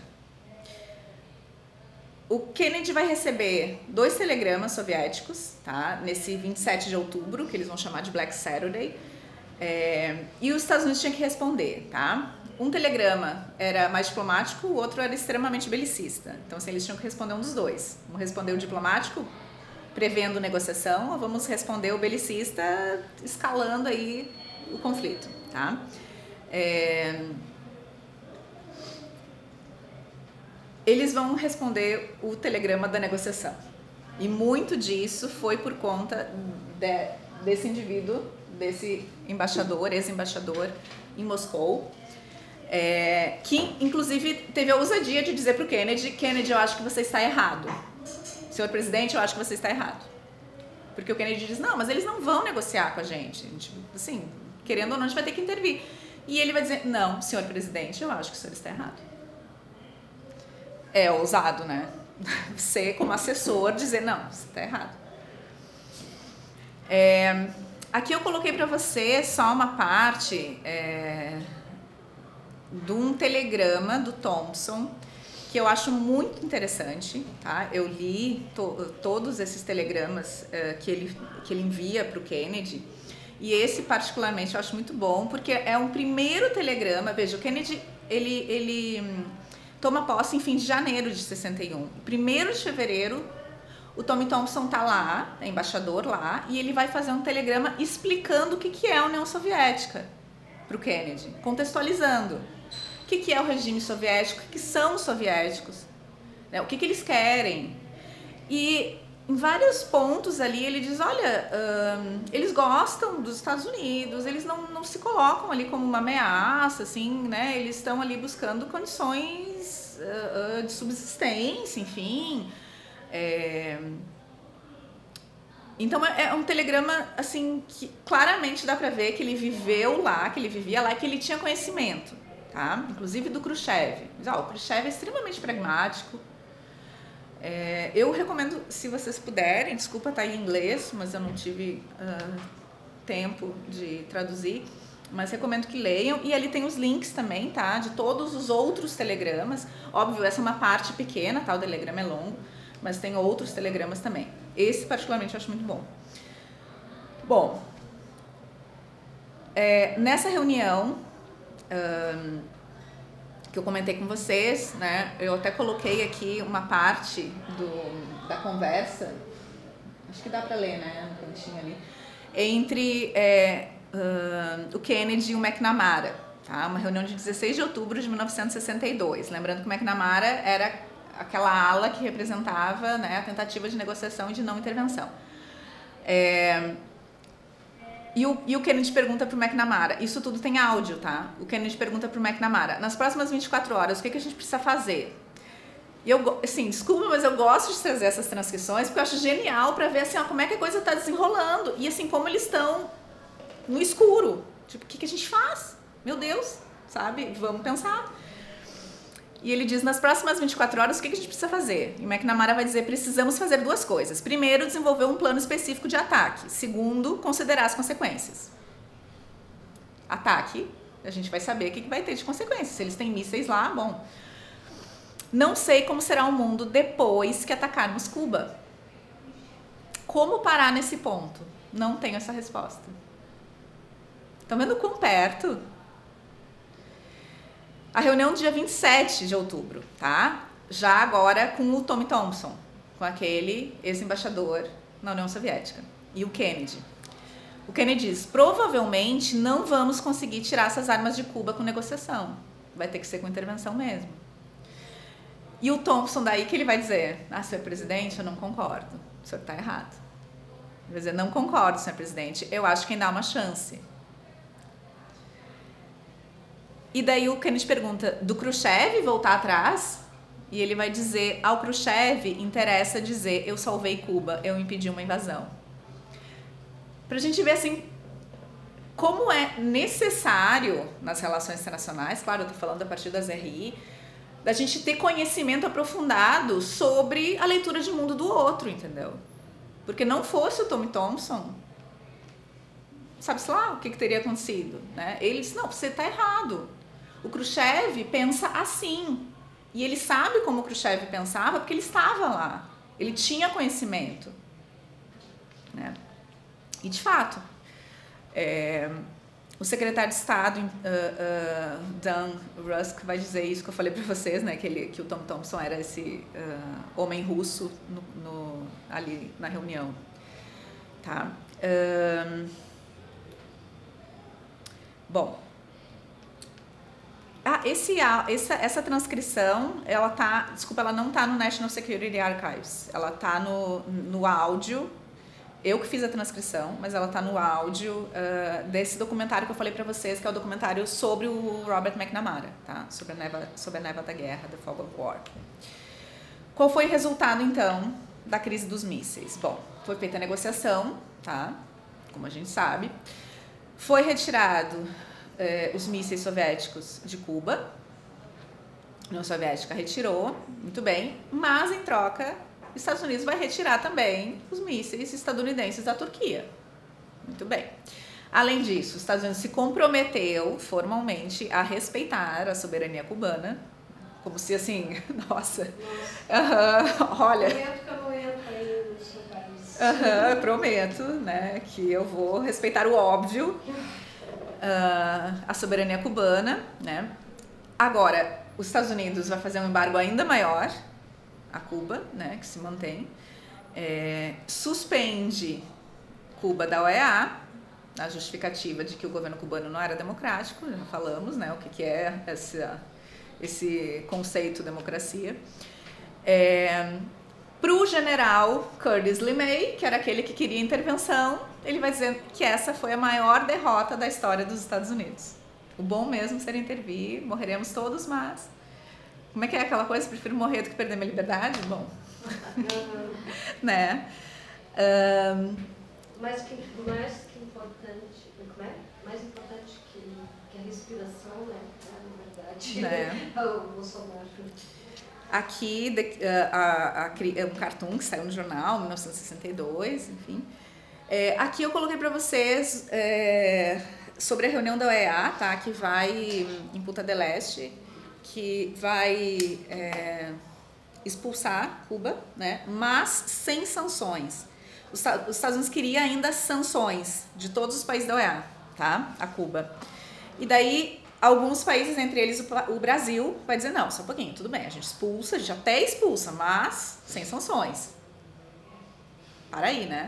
O Kennedy vai receber dois telegramas soviéticos, tá? Nesse vinte e sete de outubro, que eles vão chamar de Black Saturday, é, e os Estados Unidos tinham que responder, tá? Um telegrama era mais diplomático, o outro era extremamente belicista. Então, assim, eles tinham que responder um dos dois. Vamos responder o diplomático, prevendo negociação, ou vamos responder o belicista, escalando aí o conflito, tá? É... Eles vão responder o telegrama da negociação. E muito disso foi por conta de, desse indivíduo, desse embaixador, ex-embaixador em Moscou, É, que inclusive teve a ousadia de dizer para o Kennedy: Kennedy, eu acho que você está errado. Senhor presidente, eu acho que você está errado. Porque o Kennedy diz: não, mas eles não vão negociar com a gente. A gente, assim, querendo ou não, a gente vai ter que intervir. E ele vai dizer: não, senhor presidente, eu acho que o senhor está errado. É ousado, né? Você, como assessor, dizer: não, você está errado. É, aqui eu coloquei para você só uma parte... É, de um telegrama do Thompson, que eu acho muito interessante, tá? Eu li to, todos esses telegramas uh, que, ele, que ele envia para o Kennedy, e esse particularmente eu acho muito bom, porque é um primeiro telegrama. Veja, o Kennedy, ele, ele hum, toma posse em fim de janeiro de sessenta e um. primeiro de fevereiro, o Tommy Thompson tá lá, é embaixador lá, e ele vai fazer um telegrama explicando o que, que é a União Soviética para o Kennedy, contextualizando. O que, que é o regime soviético, o que, que são os soviéticos, né? O que, que eles querem. E em vários pontos ali ele diz, olha, hum, eles gostam dos Estados Unidos, eles não, não se colocam ali como uma ameaça, assim, né? Eles estão ali buscando condições uh, uh, de subsistência, enfim. É... Então é um telegrama, assim, que claramente dá para ver que ele viveu lá, que ele vivia lá, que ele tinha conhecimento. Tá? Inclusive do Khrushchev. Mas, ó, o Khrushchev é extremamente pragmático. É, eu recomendo, se vocês puderem, desculpa estar em inglês, mas eu não tive uh, tempo de traduzir, mas recomendo que leiam. E ali tem os links também, tá? De todos os outros telegramas. Óbvio, essa é uma parte pequena, tá? O telegrama é longo, mas tem outros telegramas também. Esse particularmente eu acho muito bom. Bom, é, nessa reunião Um, que eu comentei com vocês, né? Eu até coloquei aqui uma parte do, da conversa, acho que dá para ler, né? No cantinho ali, entre é, uh, o Kennedy e o McNamara, tá? Uma reunião de dezesseis de outubro de mil novecentos e sessenta e dois. Lembrando que o McNamara era aquela ala que representava, né, a tentativa de negociação e de não intervenção. É, E o, e o Kennedy pergunta pro McNamara, isso tudo tem áudio, tá? O Kennedy pergunta pro McNamara, nas próximas vinte e quatro horas, o que, que a gente precisa fazer? E eu, assim, desculpa, mas eu gosto de trazer essas transcrições, porque eu acho genial para ver, assim, ó, como é que a coisa tá desenrolando. E, assim, como eles estão no escuro. Tipo, o que, que a gente faz? Meu Deus, sabe? Vamos pensar. E ele diz, nas próximas vinte e quatro horas, o que, que a gente precisa fazer? E o McNamara vai dizer, precisamos fazer duas coisas. Primeiro, desenvolver um plano específico de ataque. Segundo, considerar as consequências. Ataque, a gente vai saber o que, que vai ter de consequências. Se eles têm mísseis lá, bom. Não sei como será o mundo depois que atacarmos Cuba. Como parar nesse ponto? Não tenho essa resposta. Estão vendo quão perto? A reunião do dia vinte e sete de outubro, tá? Já agora com o Tommy Thompson, com aquele ex-embaixador na União Soviética. E o Kennedy. O Kennedy diz, provavelmente não vamos conseguir tirar essas armas de Cuba com negociação. Vai ter que ser com intervenção mesmo. E o Thompson daí que ele vai dizer, ah, senhor presidente, eu não concordo. O senhor está errado. Ele vai dizer, não concordo, senhor presidente, eu acho que ainda há uma chance. E daí o Kennedy pergunta, do Khrushchev voltar atrás? E ele vai dizer, ao Khrushchev interessa dizer, eu salvei Cuba, eu impedi uma invasão. Pra gente ver assim, como é necessário nas relações internacionais, claro, eu tô falando a partir das R I, da gente ter conhecimento aprofundado sobre a leitura de mundo do outro, entendeu? Porque não fosse o Tommy Thompson, sabe-se lá o que, que teria acontecido, né? Ele disse, não, você tá errado. O Khrushchev pensa assim. E ele sabe como o Khrushchev pensava porque ele estava lá. Ele tinha conhecimento, né? E de fato, é, o secretário de Estado, uh, uh, Dan Rusk, vai dizer isso que eu falei para vocês, né? Que, ele, que o Tom Thompson era esse uh, homem russo no, no, ali na reunião. Tá? Uh, bom, ah, esse, essa, essa transcrição, ela tá, desculpa, ela não tá no National Security Archives, ela tá no, no áudio. Eu que fiz a transcrição, mas ela tá no áudio uh, desse documentário que eu falei para vocês, que é o documentário sobre o Robert McNamara, tá? Sobre a neva, sobre a neva da guerra, The Fog of War. Qual foi o resultado, então, da crise dos mísseis? Bom, foi feita a negociação, tá? Como a gente sabe. Foi retirado uh, os mísseis soviéticos de Cuba. A União Soviética retirou, muito bem, mas em troca os Estados Unidos vai retirar também os mísseis estadunidenses da Turquia. Muito bem. Além disso, os Estados Unidos se comprometeu formalmente a respeitar a soberania cubana, como se assim, nossa, nossa. Uh, olha... Prometo que eu não entro aí no seu país. Uh, eu prometo, né, que eu vou respeitar o óbvio, uh, a soberania cubana, né. Agora, os Estados Unidos vai fazer um embargo ainda maior a Cuba, né, que se mantém, é, suspende Cuba da O E A, na justificativa de que o governo cubano não era democrático, já falamos, né, o que, que é esse, esse conceito democracia. É, para o general Curtis LeMay, que era aquele que queria intervenção, ele vai dizer que essa foi a maior derrota da história dos Estados Unidos. O bom mesmo seria intervir, morreremos todos, mas... Como é que é aquela coisa? Prefiro morrer do que perder minha liberdade? Bom, uhum. Né? Um, mais, que, mais que importante, como é? Mais importante que, que a respiração, né? Na verdade, né? O Bolsonaro. Aqui, de, a, a, a, um cartoon que saiu no jornal, mil novecentos e sessenta e dois, enfim. É, aqui eu coloquei para vocês é, sobre a reunião da O E A, tá? Que vai em Punta del Este, que vai é, expulsar Cuba, né? Mas sem sanções. Os, os Estados Unidos queriam ainda sanções de todos os países da O E A, tá? A Cuba. E daí, alguns países, entre eles o, o Brasil, vai dizer, não, só um pouquinho, tudo bem, a gente expulsa, a gente até expulsa, mas sem sanções. Para aí, né?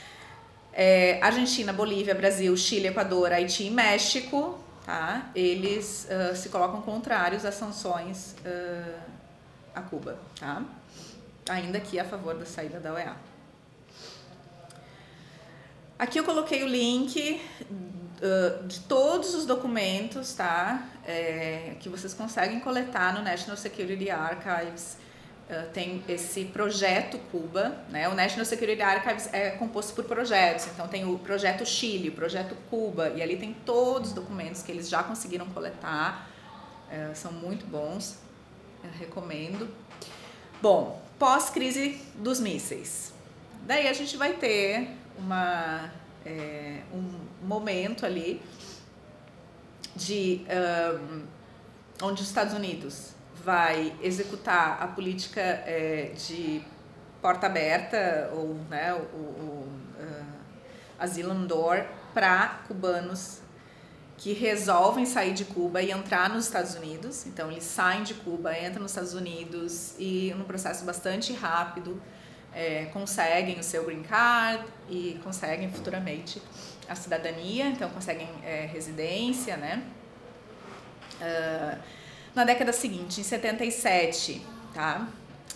É, Argentina, Bolívia, Brasil, Chile, Equador, Haiti e México... Tá? Eles uh, se colocam contrários às sanções uh, a Cuba, tá? Ainda que a favor da saída da O E A. Aqui eu coloquei o link uh, de todos os documentos, tá? É, que vocês conseguem coletar no National Security Archives. Uh, tem esse projeto Cuba, né? O National Security Archives é composto por projetos, então tem o projeto Chile, o projeto Cuba, e ali tem todos os documentos que eles já conseguiram coletar, uh, são muito bons, eu recomendo. Bom, pós-crise dos mísseis, daí a gente vai ter uma, é, um momento ali de um, onde os Estados Unidos vai executar a política é, de porta aberta ou né, o, o uh, asylum door para cubanos que resolvem sair de Cuba e entrar nos Estados Unidos. Então eles saem de Cuba, entram nos Estados Unidos e num processo bastante rápido é, conseguem o seu green card e conseguem futuramente a cidadania, então conseguem é, residência, né? Uh, Na década seguinte, em setenta e sete, tá?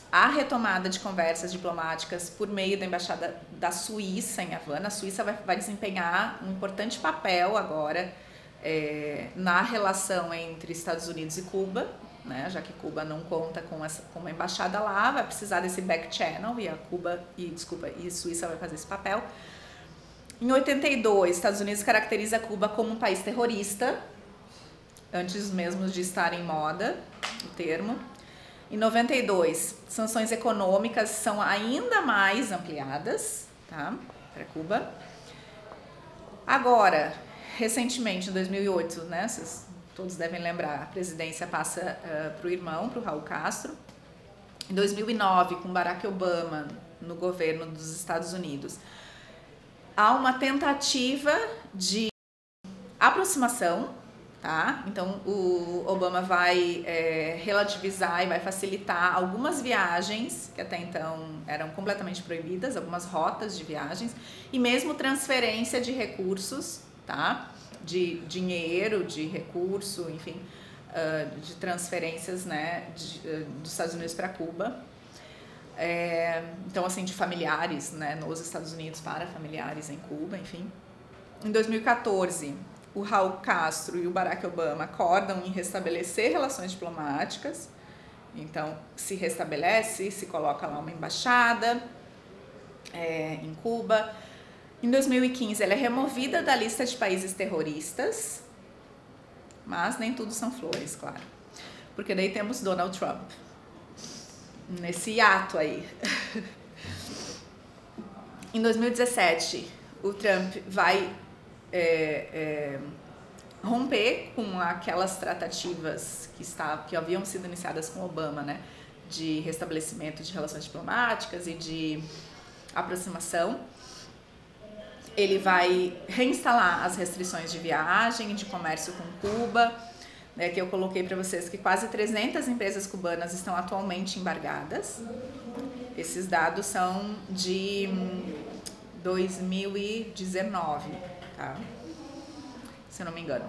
a retomada de conversas diplomáticas por meio da Embaixada da Suíça em Havana. A Suíça vai, vai desempenhar um importante papel agora é, na relação entre Estados Unidos e Cuba, né? Já que Cuba não conta com, essa, com uma embaixada lá, vai precisar desse back channel e a Cuba e desculpa e a Suíça vai fazer esse papel. Em oitenta e dois, Estados Unidos caracteriza Cuba como um país terrorista, antes mesmo de estar em moda o termo. Em noventa e dois, sanções econômicas são ainda mais ampliadas, tá, para Cuba. Agora, recentemente, em dois mil e oito, né, vocês todos devem lembrar, a presidência passa uh, para o irmão, para o Raul Castro. Em dois mil e nove, com Barack Obama no governo dos Estados Unidos, há uma tentativa de aproximação, tá? Então o Obama vai é, relativizar e vai facilitar algumas viagens que até então eram completamente proibidas, algumas rotas de viagens e mesmo transferência de recursos, tá? De dinheiro, de recurso, enfim, uh, de transferências, né, de, uh, dos Estados Unidos para Cuba. É, então, assim, de familiares, né, nos Estados Unidos para familiares em Cuba, enfim. Em dois mil e quatorze, o Raul Castro e o Barack Obama acordam em restabelecer relações diplomáticas. Então, se restabelece, se coloca lá uma embaixada é, em Cuba. Em dois mil e quinze, ela é removida da lista de países terroristas, mas nem tudo são flores, claro. Porque daí temos Donald Trump nesse ato aí. Em dois mil e dezessete, o Trump vai é, é, romper com aquelas tratativas que, está, que haviam sido iniciadas com Obama, né, de restabelecimento de relações diplomáticas e de aproximação. Ele vai reinstalar as restrições de viagem e de comércio com Cuba, né, que eu coloquei para vocês que quase trezentas empresas cubanas estão atualmente embargadas. Esses dados são de dois mil e dezenove, tá? Se eu não me engano.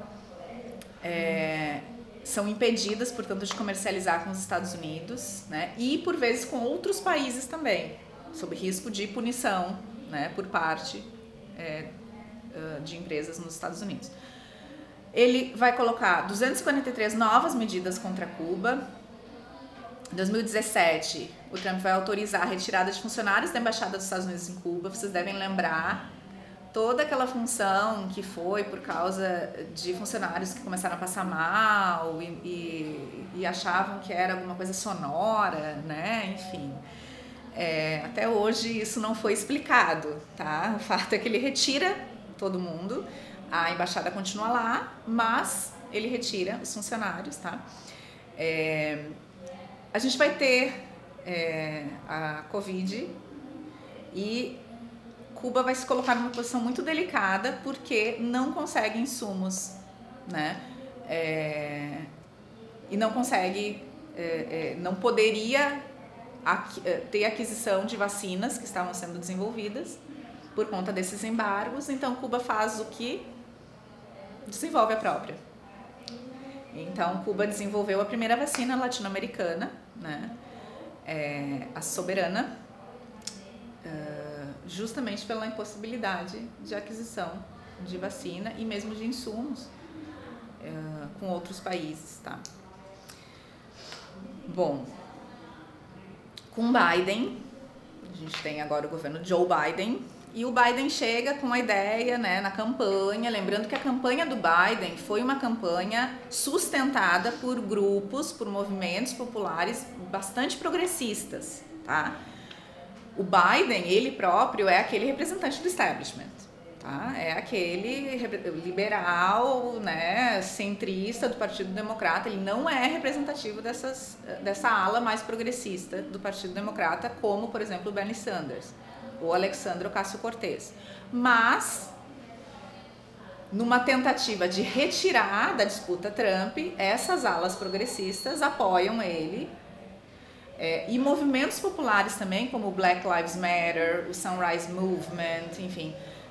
É, são impedidas, portanto, de comercializar com os Estados Unidos, né, e por vezes com outros países também, sob risco de punição, né, por parte é, de empresas nos Estados Unidos. Ele vai colocar duzentas e quarenta e três novas medidas contra Cuba. Em dois mil e dezessete, o Trump vai autorizar a retirada de funcionários da Embaixada dos Estados Unidos em Cuba. Vocês devem lembrar toda aquela função que foi por causa de funcionários que começaram a passar mal e, e, e achavam que era alguma coisa sonora, né? Enfim, é, até hoje isso não foi explicado, tá? O fato é que ele retira todo mundo. A embaixada continua lá, mas ele retira os funcionários, tá? É, a gente vai ter é, a Covid e Cuba vai se colocar numa posição muito delicada porque não consegue insumos, né? É, e não consegue, é, é, não poderia aqui, ter aquisição de vacinas que estavam sendo desenvolvidas por conta desses embargos. Então Cuba faz o que? Desenvolve a própria. Então Cuba desenvolveu a primeira vacina latino-americana, né, é, a Soberana, uh, justamente pela impossibilidade de aquisição de vacina e mesmo de insumos uh, com outros países, tá? Bom, com Biden, a gente tem agora o governo Joe Biden. E o Biden chega com a ideia, né, na campanha, lembrando que a campanha do Biden foi uma campanha sustentada por grupos, por movimentos populares bastante progressistas, tá? O Biden, ele próprio, é aquele representante do establishment, tá? É aquele liberal, né, centrista do Partido Democrata. Ele não é representativo dessas, dessa ala mais progressista do Partido Democrata, como, por exemplo, o Bernie Sanders ou Alexandre Ocasio-Cortez. Mas, numa tentativa de retirar da disputa Trump, essas alas progressistas apoiam ele, é, e movimentos populares também, como o Black Lives Matter, o Sunrise Movement, enfim,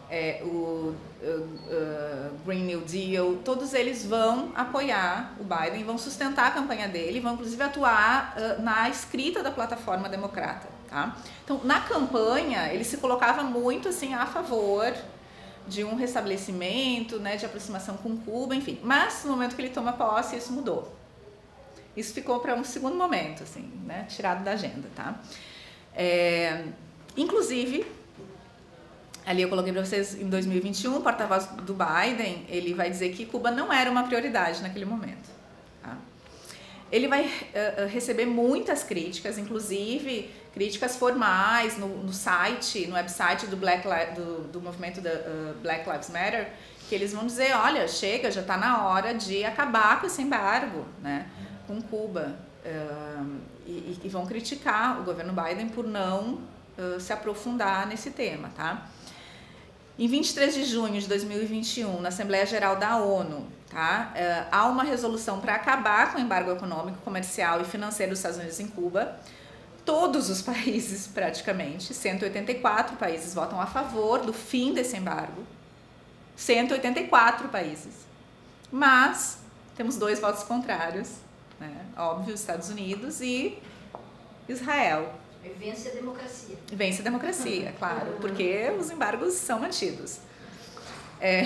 é, o uh, uh, Green New Deal, todos eles vão apoiar o Biden, vão sustentar a campanha dele, vão inclusive atuar uh, na escrita da plataforma democrata, tá? Então, na campanha, ele se colocava muito assim a favor de um restabelecimento, né, de aproximação com Cuba, enfim. Mas no momento que ele toma posse, isso mudou. Isso ficou para um segundo momento, assim, né, tirado da agenda, tá? É, inclusive, ali eu coloquei para vocês em dois mil e vinte e um, o porta-voz do Biden, ele vai dizer que Cuba não era uma prioridade naquele momento. Tá? Ele vai uh, receber muitas críticas, inclusive críticas formais no, no site, no website do, Black Li- do, do movimento da, uh, Black Lives Matter, que eles vão dizer, olha, chega, já está na hora de acabar com esse embargo, né, com Cuba. Uh, e, e vão criticar o governo Biden por não uh, se aprofundar nesse tema, tá? Em vinte e três de junho de dois mil e vinte e um, na Assembleia Geral da ONU, tá? Uh, há uma resolução para acabar com o embargo econômico, comercial e financeiro dos Estados Unidos em Cuba. Todos os países, praticamente, cento e oitenta e quatro países votam a favor do fim desse embargo. cento e oitenta e quatro países. Mas temos dois votos contrários, né? Óbvio, os Estados Unidos e Israel. Vence a democracia. Vence a democracia, claro, porque os embargos são mantidos. É...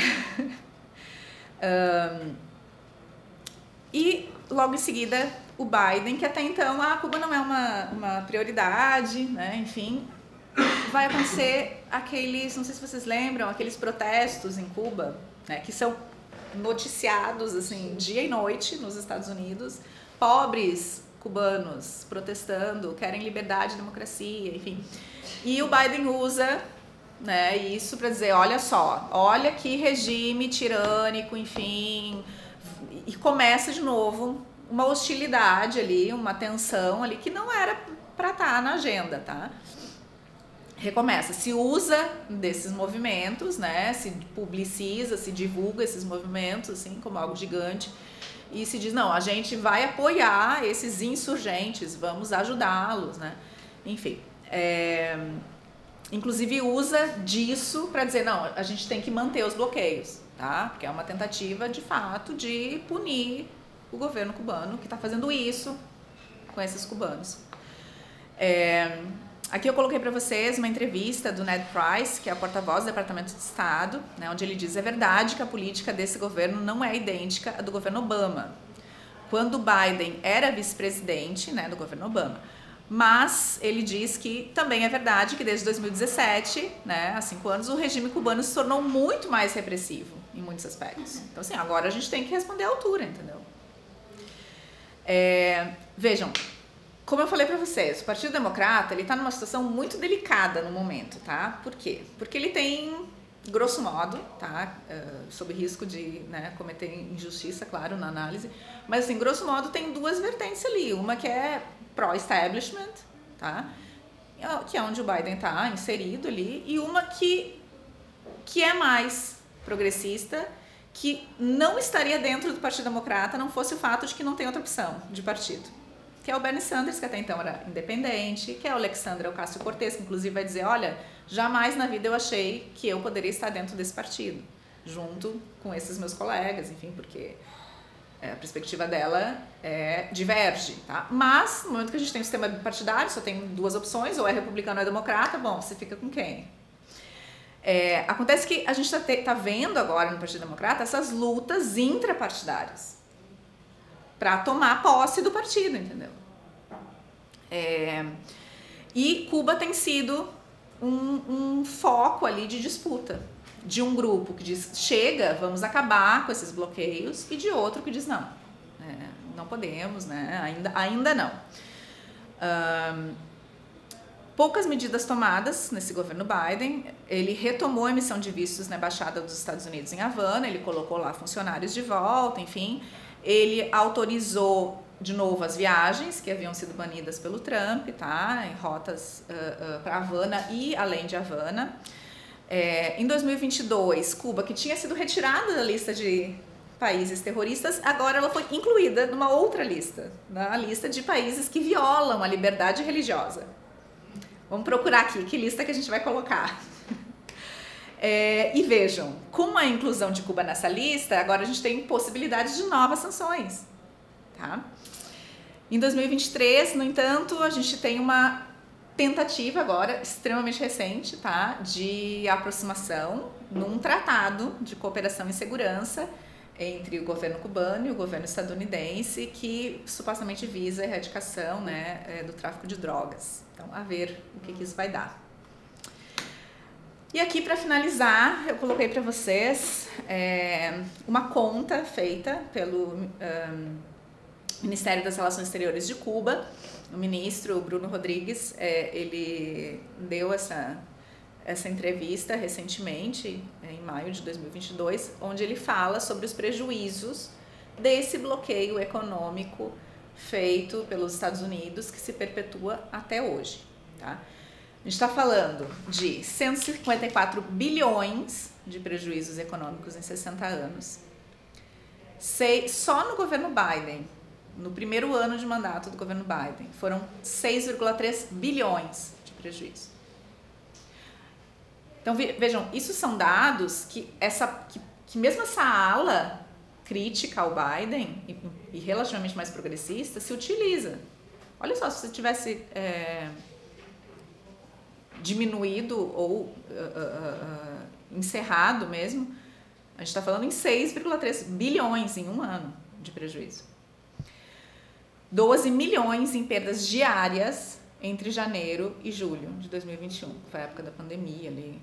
um... E logo em seguida o Biden, que até então a Cuba não é uma, uma prioridade, né? Enfim, vai acontecer aqueles, não sei se vocês lembram, aqueles protestos em Cuba, né? Que são noticiados assim dia e noite nos Estados Unidos, pobres cubanos protestando, querem liberdade, democracia, enfim. E o Biden usa, né, isso para dizer, olha só, olha que regime tirânico, enfim, e começa de novo uma hostilidade ali, uma tensão ali que não era para estar na agenda, tá? Recomeça, se usa desses movimentos, né, se publiciza, se divulga esses movimentos, assim, como algo gigante, e se diz, não, a gente vai apoiar esses insurgentes, vamos ajudá-los, né? Enfim, é, inclusive usa disso para dizer, não, a gente tem que manter os bloqueios, tá? Porque é uma tentativa, de fato, de punir o governo cubano que está fazendo isso com esses cubanos. É, aqui eu coloquei para vocês uma entrevista do Ned Price, que é o porta-voz do Departamento de Estado, né, onde ele diz, é verdade que a política desse governo não é idêntica à do governo Obama. Quando Biden era vice-presidente, né, do governo Obama. Mas ele diz que também é verdade que desde dois mil e dezessete, né, há cinco anos, o regime cubano se tornou muito mais repressivo em muitos aspectos. Então, assim, agora a gente tem que responder à altura, entendeu? É, vejam, como eu falei para vocês, o Partido Democrata, ele está numa situação muito delicada no momento, tá? Por quê? Porque ele tem, grosso modo, tá? Uh, sob risco de, né, cometer injustiça, claro, na análise, mas assim, grosso modo, tem duas vertentes ali. Uma que é pró-establishment, tá? Que é onde o Biden está inserido ali, e uma que, que é mais progressista, que não estaria dentro do Partido Democrata, não fosse o fato de que não tem outra opção de partido. Que é o Bernie Sanders, que até então era independente, que é o Alexandra Ocasio-Cortez, que inclusive vai dizer, olha, jamais na vida eu achei que eu poderia estar dentro desse partido, junto com esses meus colegas, enfim, porque a perspectiva dela é, diverge, tá? Mas, no momento que a gente tem um sistema partidário, só tem duas opções, ou é republicano ou é democrata, bom, você fica com quem? É, acontece que a gente está tá vendo agora no Partido Democrata essas lutas intrapartidárias para tomar posse do partido, entendeu? É, e Cuba tem sido um, um foco ali de disputa de um grupo que diz, chega, vamos acabar com esses bloqueios, e de outro que diz, não, é, não podemos, né? ainda, ainda não. Um, poucas medidas tomadas nesse governo Biden, ele retomou a emissão de vistos na Embaixada dos Estados Unidos em Havana, ele colocou lá funcionários de volta, enfim, ele autorizou de novo as viagens que haviam sido banidas pelo Trump, tá? Em rotas uh, uh, para Havana e além de Havana. É, em dois mil e vinte e dois, Cuba, que tinha sido retirada da lista de países terroristas, agora ela foi incluída numa outra lista, na lista de países que violam a liberdade religiosa. Vamos procurar aqui que lista que a gente vai colocar. É, e vejam, com a inclusão de Cuba nessa lista, agora a gente tem possibilidades de novas sanções. Tá? Em dois mil e vinte e três, no entanto, a gente tem uma tentativa agora, extremamente recente, tá? De aproximação num tratado de cooperação e segurança entre o governo cubano e o governo estadunidense, que supostamente visa a erradicação, né, do tráfico de drogas. Então, a ver o que, que isso vai dar. E aqui, para finalizar, eu coloquei para vocês é, uma conta feita pelo um, Ministério das Relações Exteriores de Cuba. O ministro Bruno Rodrigues, é, ele deu essa... essa entrevista recentemente, em maio de dois mil e vinte e dois, onde ele fala sobre os prejuízos desse bloqueio econômico feito pelos Estados Unidos, que se perpetua até hoje. Tá? A gente está falando de cento e cinquenta e quatro bilhões de prejuízos econômicos em sessenta anos. Sei, só no governo Biden, no primeiro ano de mandato do governo Biden, foram seis vírgula três bilhões de prejuízo. Então, vejam, isso são dados que, essa, que, que mesmo essa ala crítica ao Biden, e, e relativamente mais progressista, se utiliza. Olha só, se você tivesse é, diminuído ou uh, uh, uh, encerrado mesmo, a gente está falando em seis vírgula três bilhões em um ano de prejuízo. doze milhões em perdas diárias entre janeiro e julho de dois mil e vinte e um, que foi a época da pandemia ali.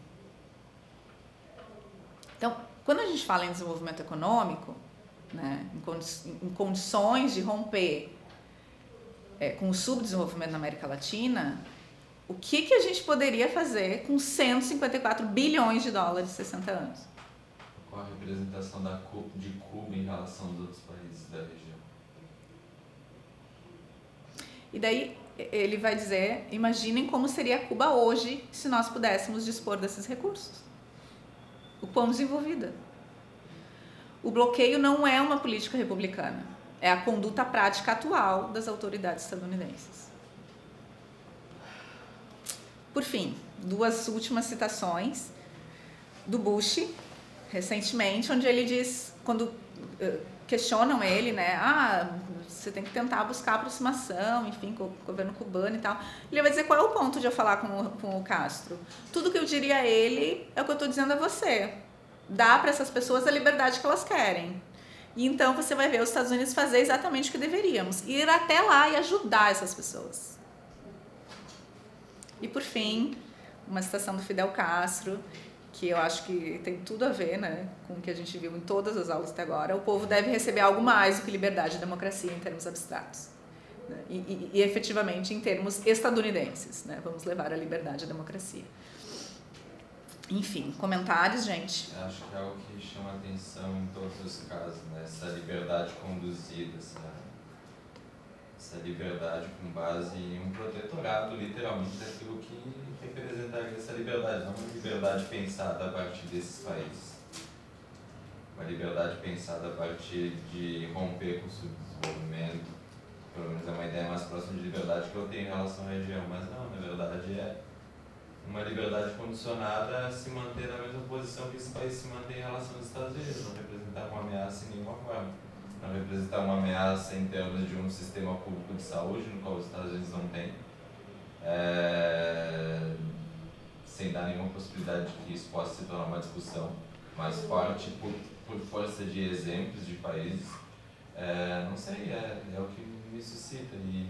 Então, quando a gente fala em desenvolvimento econômico, né, em, condi- em condições de romper é, com o subdesenvolvimento na América Latina, o que, que a gente poderia fazer com cento e cinquenta e quatro bilhões de dólares em sessenta anos? Qual a representação da Cuba, de Cuba em relação aos outros países da região? E daí ele vai dizer, imaginem como seria Cuba hoje se nós pudéssemos dispor desses recursos. O quão desenvolvida. O bloqueio não é uma política republicana, é a conduta prática atual das autoridades estadunidenses. Por fim, duas últimas citações do Bush, recentemente, onde ele diz, quando uh, questionam ele, né, ah, você tem que tentar buscar aproximação, enfim, com o governo cubano e tal. Ele vai dizer, qual é o ponto de eu falar com o, com o Castro? Tudo que eu diria a ele é o que eu estou dizendo a você. Dá para essas pessoas a liberdade que elas querem. E então você vai ver os Estados Unidos fazer exatamente o que deveríamos. Ir até lá e ajudar essas pessoas. E por fim, uma citação do Fidel Castro, que eu acho que tem tudo a ver, né, com o que a gente viu em todas as aulas até agora. O povo deve receber algo mais do que liberdade e democracia em termos abstratos. Né, e, e, e efetivamente em termos estadunidenses. Né, vamos levar a liberdade e a democracia. Enfim, comentários, gente? Acho que é algo que chama atenção em todos os casos, né? Essa liberdade conduzida, essa, essa liberdade com base em um protetorado, literalmente, daquilo que representaria essa liberdade, não uma liberdade pensada a partir desses países. Uma liberdade pensada a partir de romper com o subdesenvolvimento, pelo menos é uma ideia mais próxima de liberdade que eu tenho em relação à região, mas não, na verdade é uma liberdade condicionada a se manter na mesma posição que esse país se mantém em relação aos Estados Unidos, não representar uma ameaça em nenhuma forma. Não representar uma ameaça em termos de um sistema público de saúde, no qual os Estados Unidos não têm, é, sem dar nenhuma possibilidade de que isso possa se tornar uma discussão mais forte por, por força de exemplos de países. É, não sei, é, é o que me suscita. E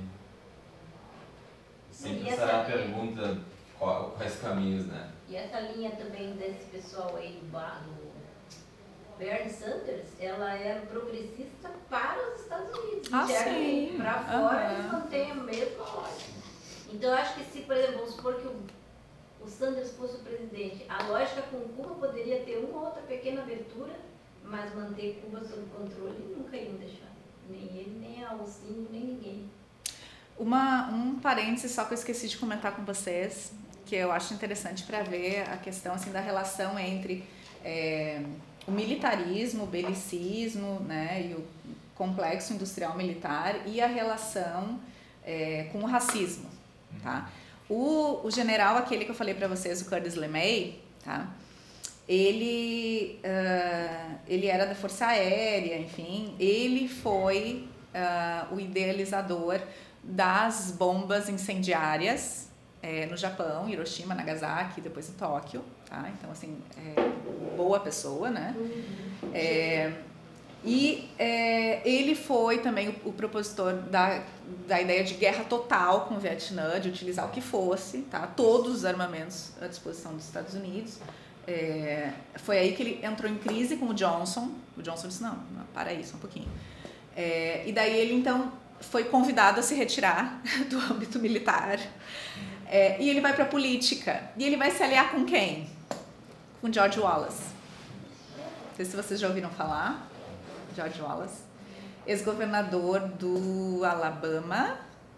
sempre essa pergunta, qual, quais caminhos, né? E essa linha também desse pessoal aí do, do Bernie Sanders, ela é progressista para os Estados Unidos. Ah, sim. Para fora uhum. eles mantêm a mesma lógica. Então eu acho que se, por exemplo, vamos supor que o, o Sanders fosse o presidente, a lógica com Cuba poderia ter uma ou outra pequena abertura, mas manter Cuba sob controle nunca iam deixar. Nem ele, nem a Alcino, nem ninguém. Uma, um parênteses só que eu esqueci de comentar com vocês, que eu acho interessante para ver a questão assim, da relação entre é, o militarismo, o belicismo, né, e o complexo industrial militar e a relação é, com o racismo. Tá? O, o general, aquele que eu falei para vocês, o Curtis LeMay, tá? ele, uh, ele era da Força Aérea, enfim, ele foi uh, o idealizador das bombas incendiárias é, no Japão, Hiroshima, Nagasaki, depois em Tóquio, tá? Então, assim, é, boa pessoa, né? É, e é, ele foi também o, o propositor da, da ideia de guerra total com o Vietnã, de utilizar o que fosse, tá? Todos os armamentos à disposição dos Estados Unidos. É, foi aí que ele entrou em crise com o Johnson. O Johnson disse, não, não para aí, só um pouquinho. É, e daí ele, então, foi convidado a se retirar do âmbito militar. É, e ele vai para a política. E ele vai se aliar com quem? Com George Wallace. Não sei se vocês já ouviram falar. George Wallace. Ex-governador do Alabama.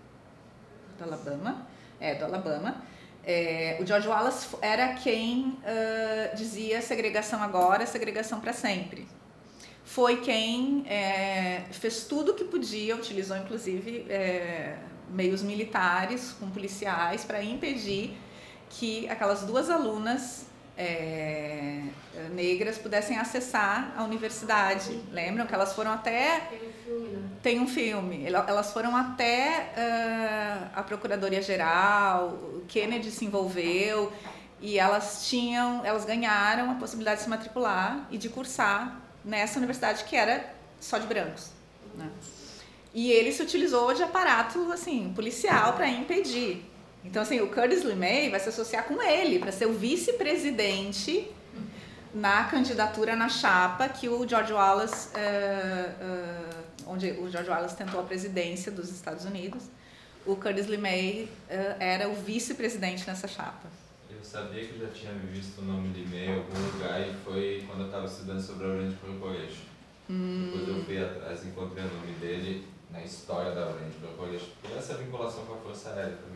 Do Alabama. É, do Alabama. É, o George Wallace era quem uh, dizia segregação agora, segregação para sempre. Foi quem é, fez tudo o que podia, utilizou inclusive é, meios militares com policiais para impedir que aquelas duas alunas é, negras pudessem acessar a universidade. Lembram que elas foram até... Tem um filme, né? Tem um filme. Elas foram até uh, a Procuradoria-Geral, o Kennedy se envolveu e elas tinham, elas ganharam a possibilidade de se matricular e de cursar nessa universidade que era só de brancos, né? E ele se utilizou de aparato assim, policial para impedir. Então, assim, o Curtis LeMay vai se associar com ele para ser o vice-presidente na candidatura na chapa que o George Wallace, uh, uh, onde o George Wallace tentou a presidência dos Estados Unidos. O Curtis LeMay uh, era o vice-presidente nessa chapa. Eu sabia que eu já tinha visto o nome de e-mail em algum lugar e foi quando eu estava estudando sobre a Orange Corporation. Hum. Depois eu fui atrás e encontrei o nome dele na história da Orange Corporation. E essa vinculação com a Força Aérea também.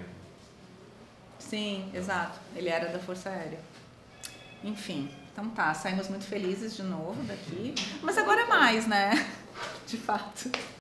Sim, exato. Ele era da Força Aérea. Enfim, então tá, saímos muito felizes de novo daqui. Mas agora mais, né? De fato.